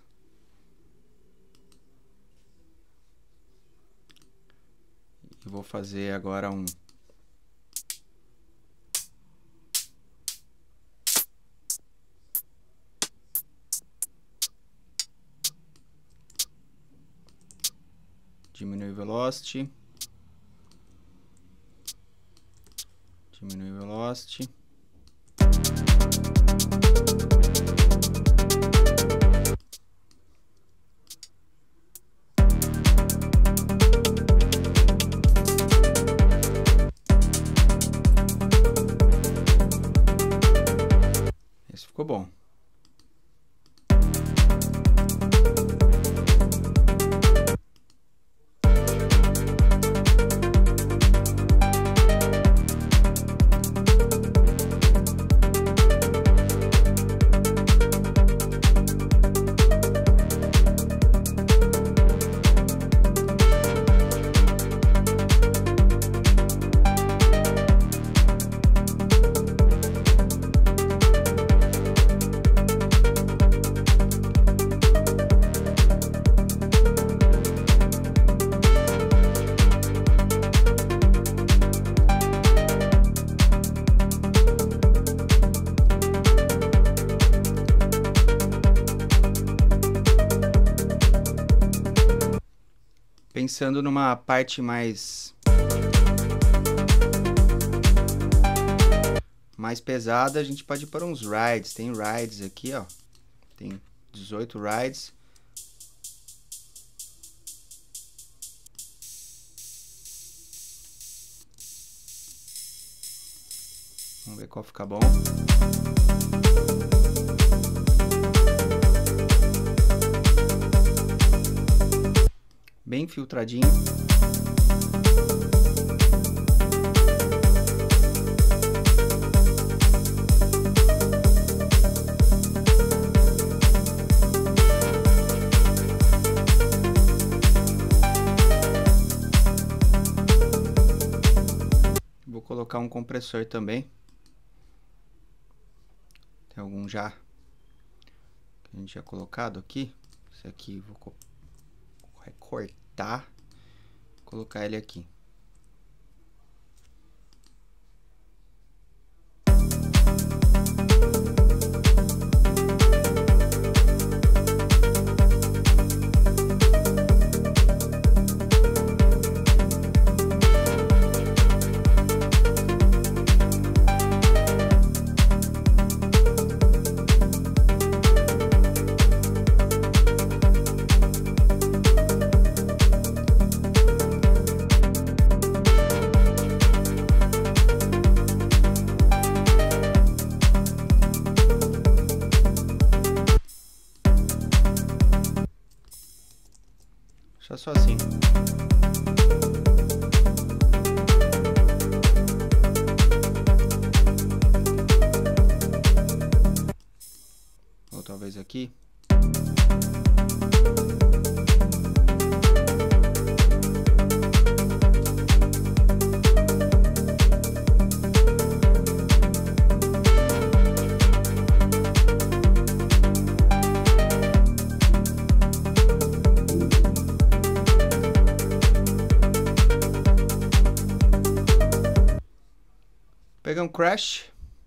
E vou fazer agora um diminui o velocity. Diminui o velocity. Esse ficou bom. Pensando numa parte mais mais pesada, a gente pode pôr uns rides. Tem rides aqui, ó. Tem dezoito rides. Vamos ver qual fica bom. Bem filtradinho. Vou colocar um compressor também. Tem algum já que a gente já colocado aqui. Esse aqui vou recortar, colocar ele aqui. só assim. Ou talvez aqui. Pegar um crash.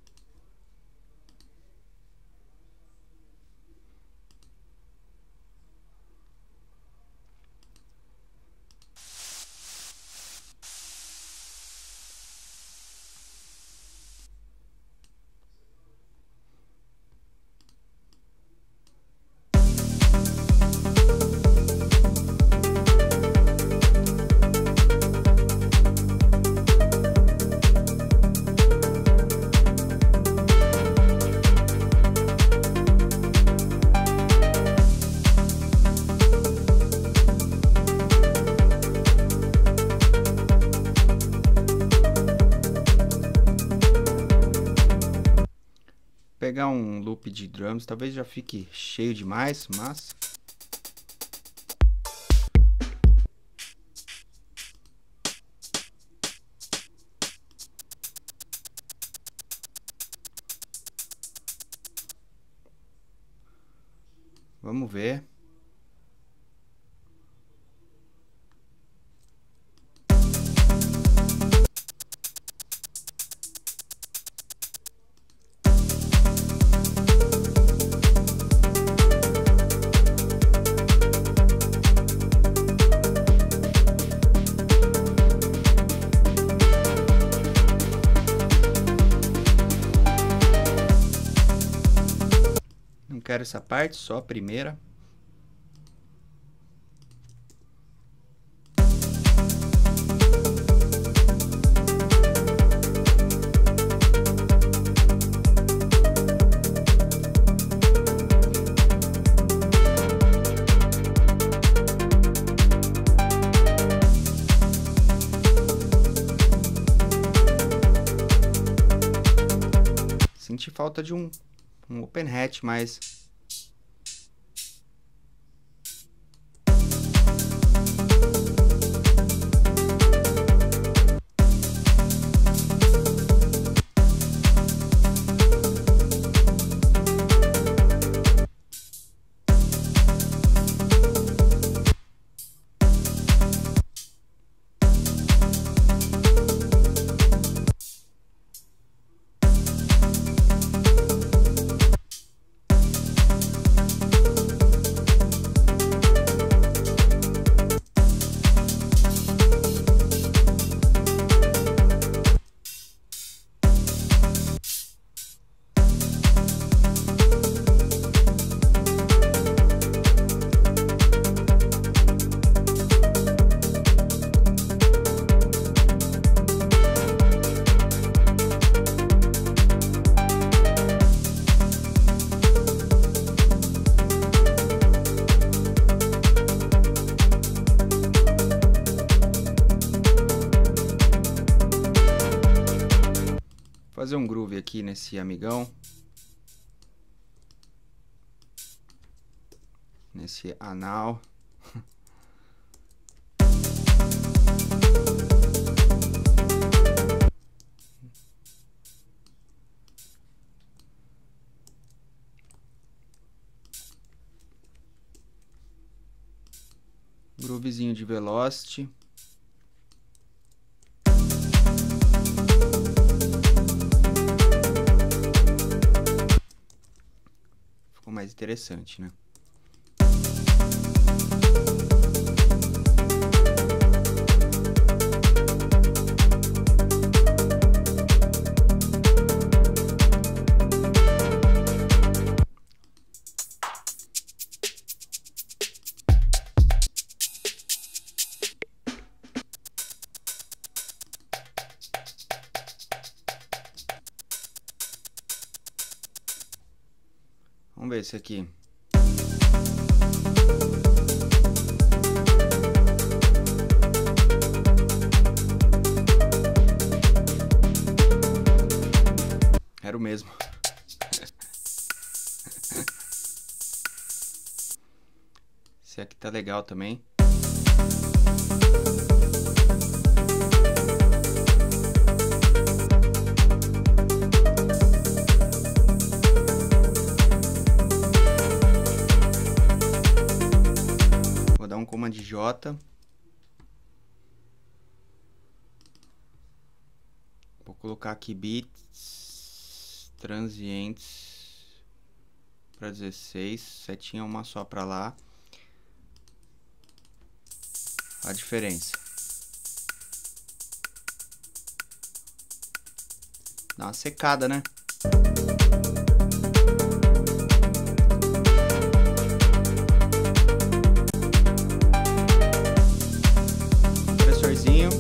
Pegar um loop de drums, talvez já fique cheio demais, mas vamos ver. Não quero essa parte, só a primeira. Senti falta de um um open hat, mas fazer um groove aqui nesse amigão, nesse anal. Groovezinho de velocity. Mais interessante, né? Vamos ver esse aqui. quatro mesmo. Esse aqui tá legal também. Vou dar um Command J. Vou colocar aqui bits transientes para dezesseis, setinha uma só para lá. A diferença. Dá uma secada, né? Compressorzinho.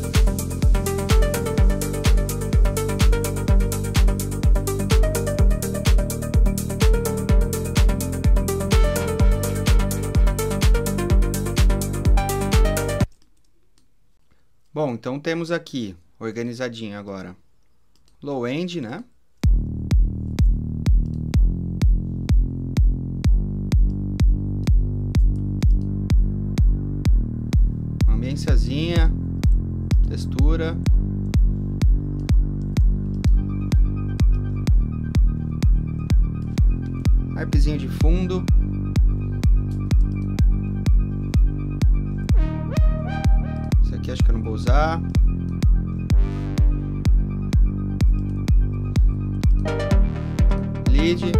Bom, então temos aqui, organizadinho agora, low end, né? Ambiênciazinha, textura. Harpzinho de fundo. Aqui acho que eu não vou usar. Lead.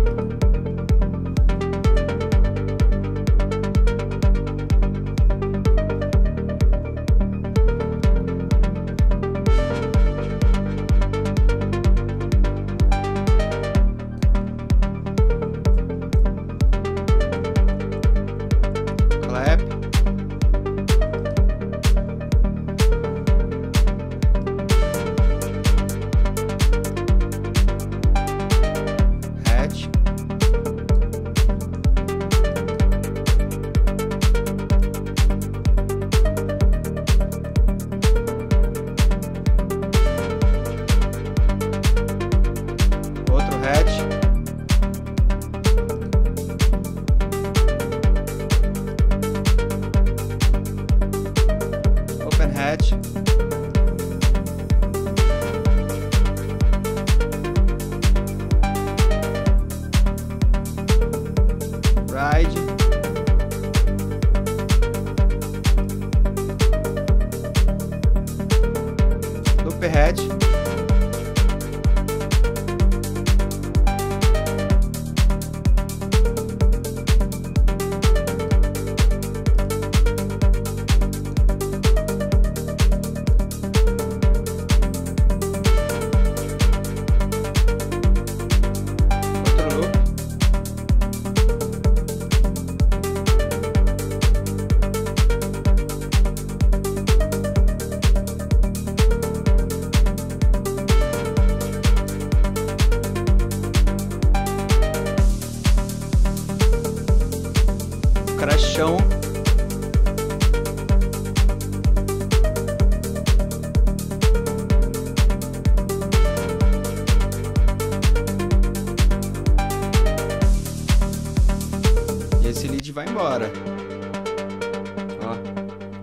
Clap. Hatch. Ride. Loop Hatch. Crachão. E esse lead vai embora. Ó.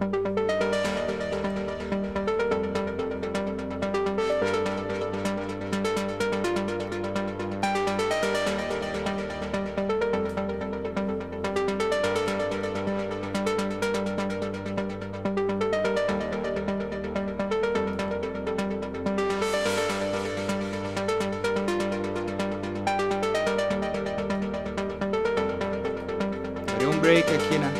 Deu um break aqui, né?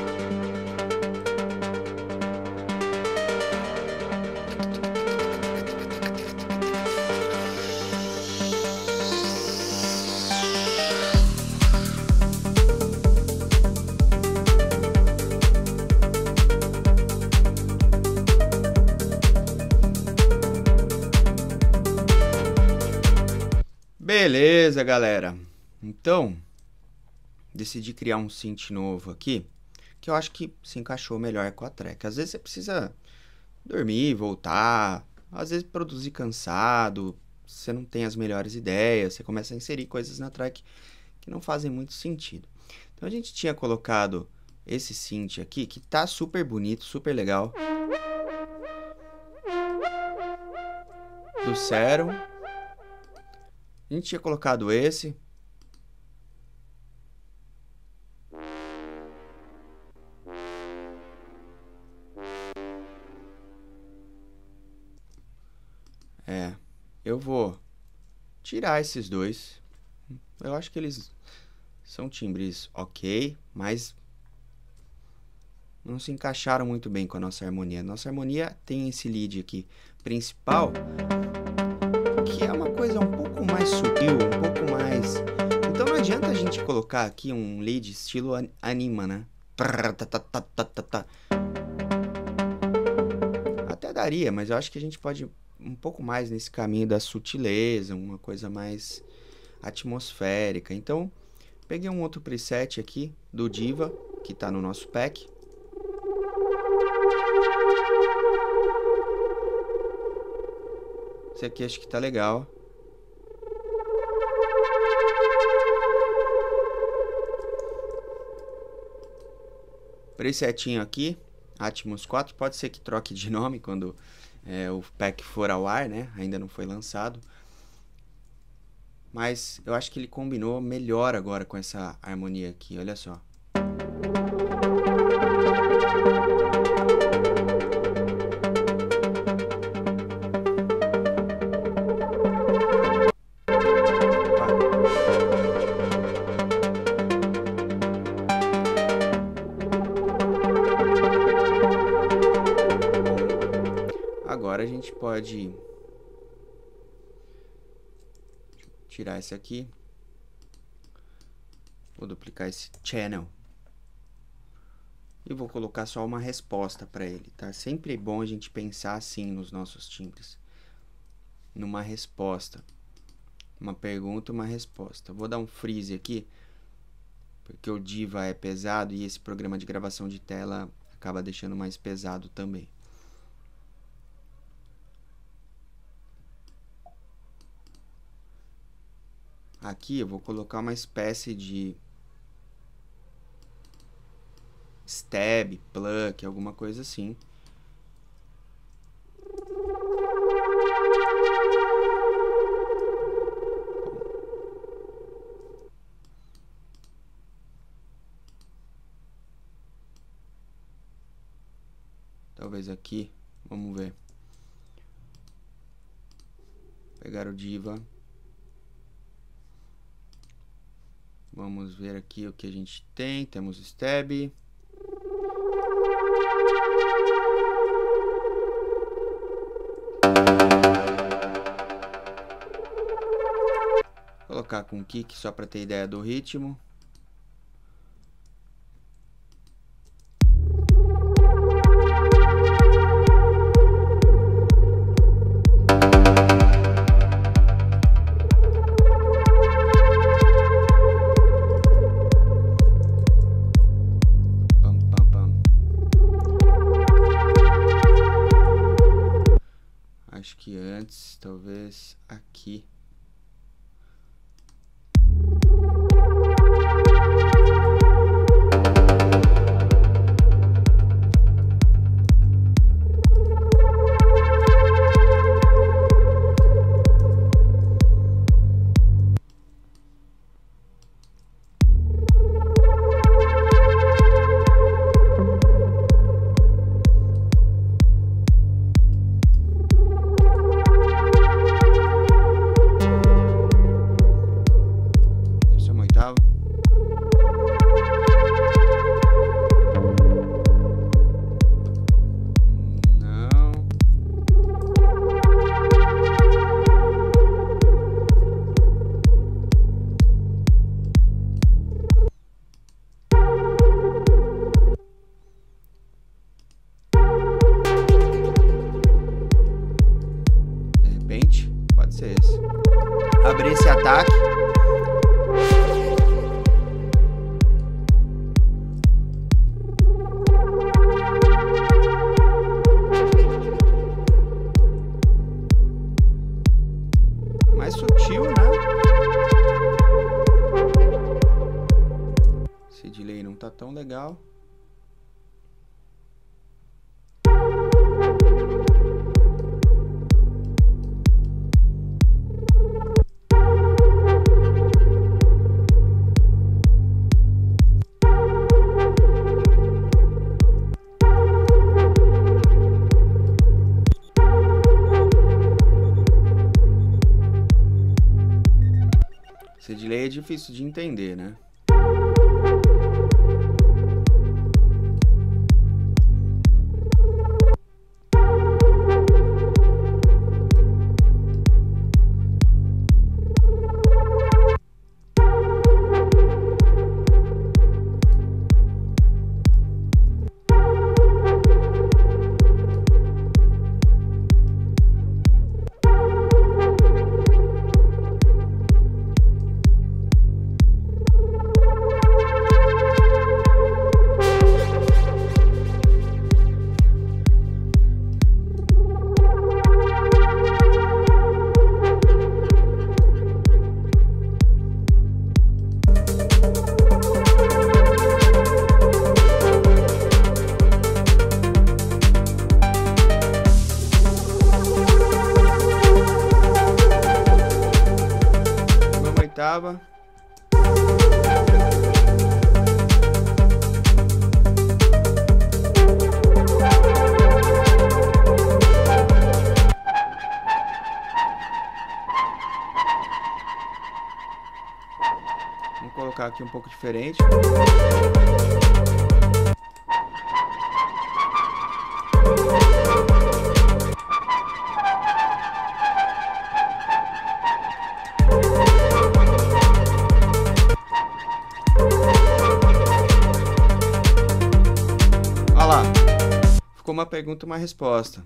Beleza, galera. Então, decidi criar um synth novo aqui, que eu acho que se encaixou melhor com a track. Às vezes você precisa dormir, voltar, às vezes produzir cansado, você não tem as melhores ideias, você começa a inserir coisas na track que não fazem muito sentido. Então a gente tinha colocado esse synth aqui, que tá super bonito, super legal. Do Serum. A gente tinha colocado esse. É, eu vou tirar esses dois. Eu acho que eles são timbres ok, mas não se encaixaram muito bem com a nossa harmonia. Nossa harmonia tem esse lead aqui principal, que é uma coisa um pouco mais sutil, um pouco mais... Então não adianta a gente colocar aqui um lead estilo anima, né? Até daria, mas eu acho que a gente pode um pouco mais nesse caminho da sutileza, uma coisa mais atmosférica. Então, peguei um outro preset aqui do Diva, que está no nosso pack. Esse aqui acho que tá legal. Presetinho aqui, Atmos quatro, pode ser que troque de nome quando é, o pack for ao ar, né? Ainda não foi lançado. Mas eu acho que ele combinou melhor agora com essa harmonia aqui, olha só. Agora a gente pode tirar esse aqui. Vou duplicar esse channel. E vou colocar só uma resposta para ele, tá? Sempre é bom a gente pensar assim nos nossos timbres. Numa resposta. Uma pergunta, uma resposta. Vou dar um freeze aqui, porque o Diva é pesado e esse programa de gravação de tela acaba deixando mais pesado também. Aqui eu vou colocar uma espécie de stab, pluck, alguma coisa assim. Talvez aqui, vamos ver. Pegar o Diva. Vamos ver aqui o que a gente tem. Temos stab. Vou colocar com kick só para ter ideia do ritmo. Acho que antes, talvez aqui. Abrir esse ataque. tá tão legal. Esse delay é difícil de entender, né? Oitava. Vamos colocar aqui um pouco diferente. Ficou uma pergunta, uma resposta.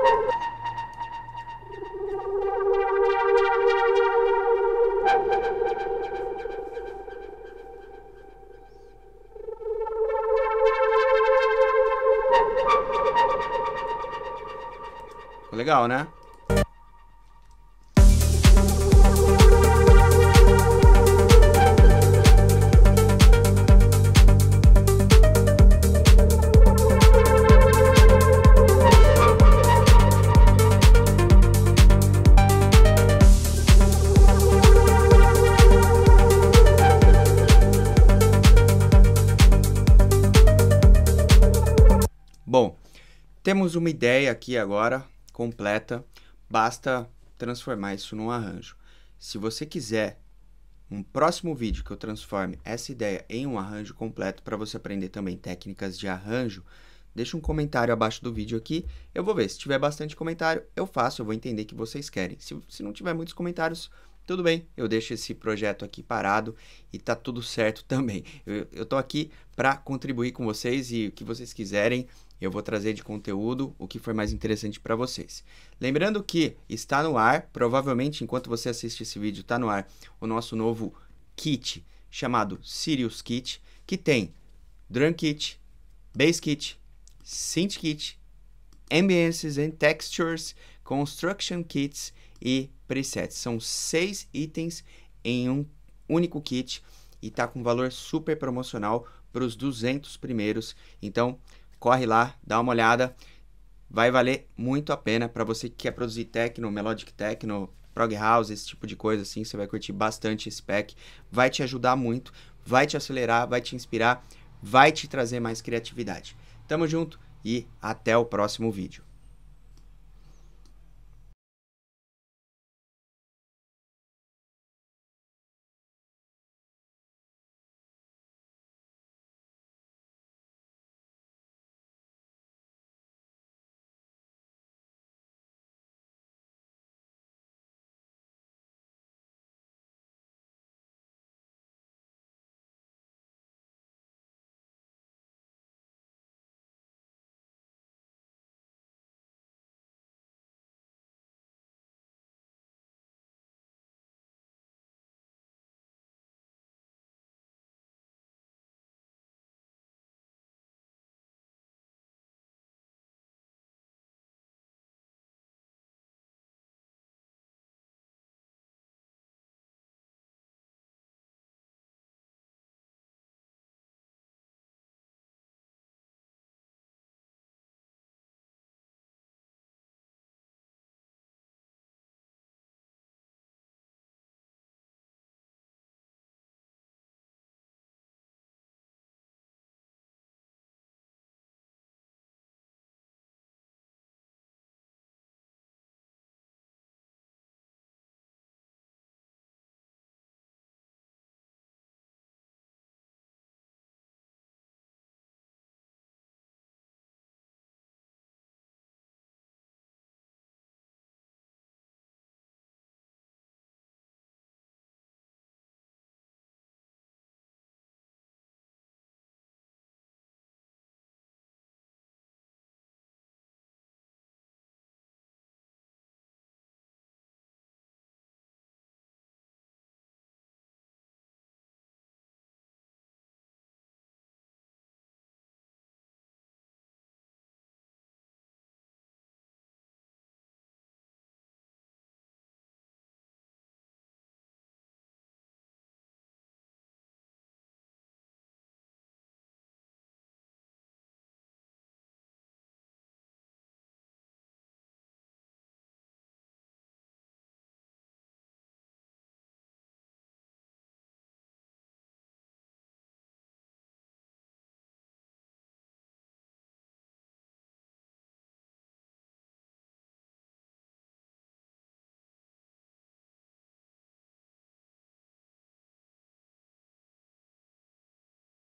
Ficou legal, né? Bom, temos uma ideia aqui agora completa, basta transformar isso num arranjo. Se você quiser um próximo vídeo que eu transforme essa ideia em um arranjo completo para você aprender também técnicas de arranjo, deixa um comentário abaixo do vídeo aqui, eu vou ver. Se tiver bastante comentário, eu faço, eu vou entender que vocês querem. Se, se não tiver muitos comentários, tudo bem, eu deixo esse projeto aqui parado e tá tudo certo também. Eu, eu tô aqui para contribuir com vocês e o que vocês quiserem, eu vou trazer de conteúdo o que for mais interessante para vocês. Lembrando que está no ar, provavelmente enquanto você assiste esse vídeo, está no ar o nosso novo kit chamado Sirius Kit, que tem Drum Kit, Bass Kit, Synth Kit, Ambiences and Textures, Construction Kits e presets. São seis itens em um único kit e tá com valor super promocional para os duzentos primeiros. Então, corre lá, dá uma olhada. Vai valer muito a pena para você que quer produzir techno, melodic techno, prog house, esse tipo de coisa assim. Você vai curtir bastante esse pack. Vai te ajudar muito, vai te acelerar, vai te inspirar, vai te trazer mais criatividade. Tamo junto e até o próximo vídeo.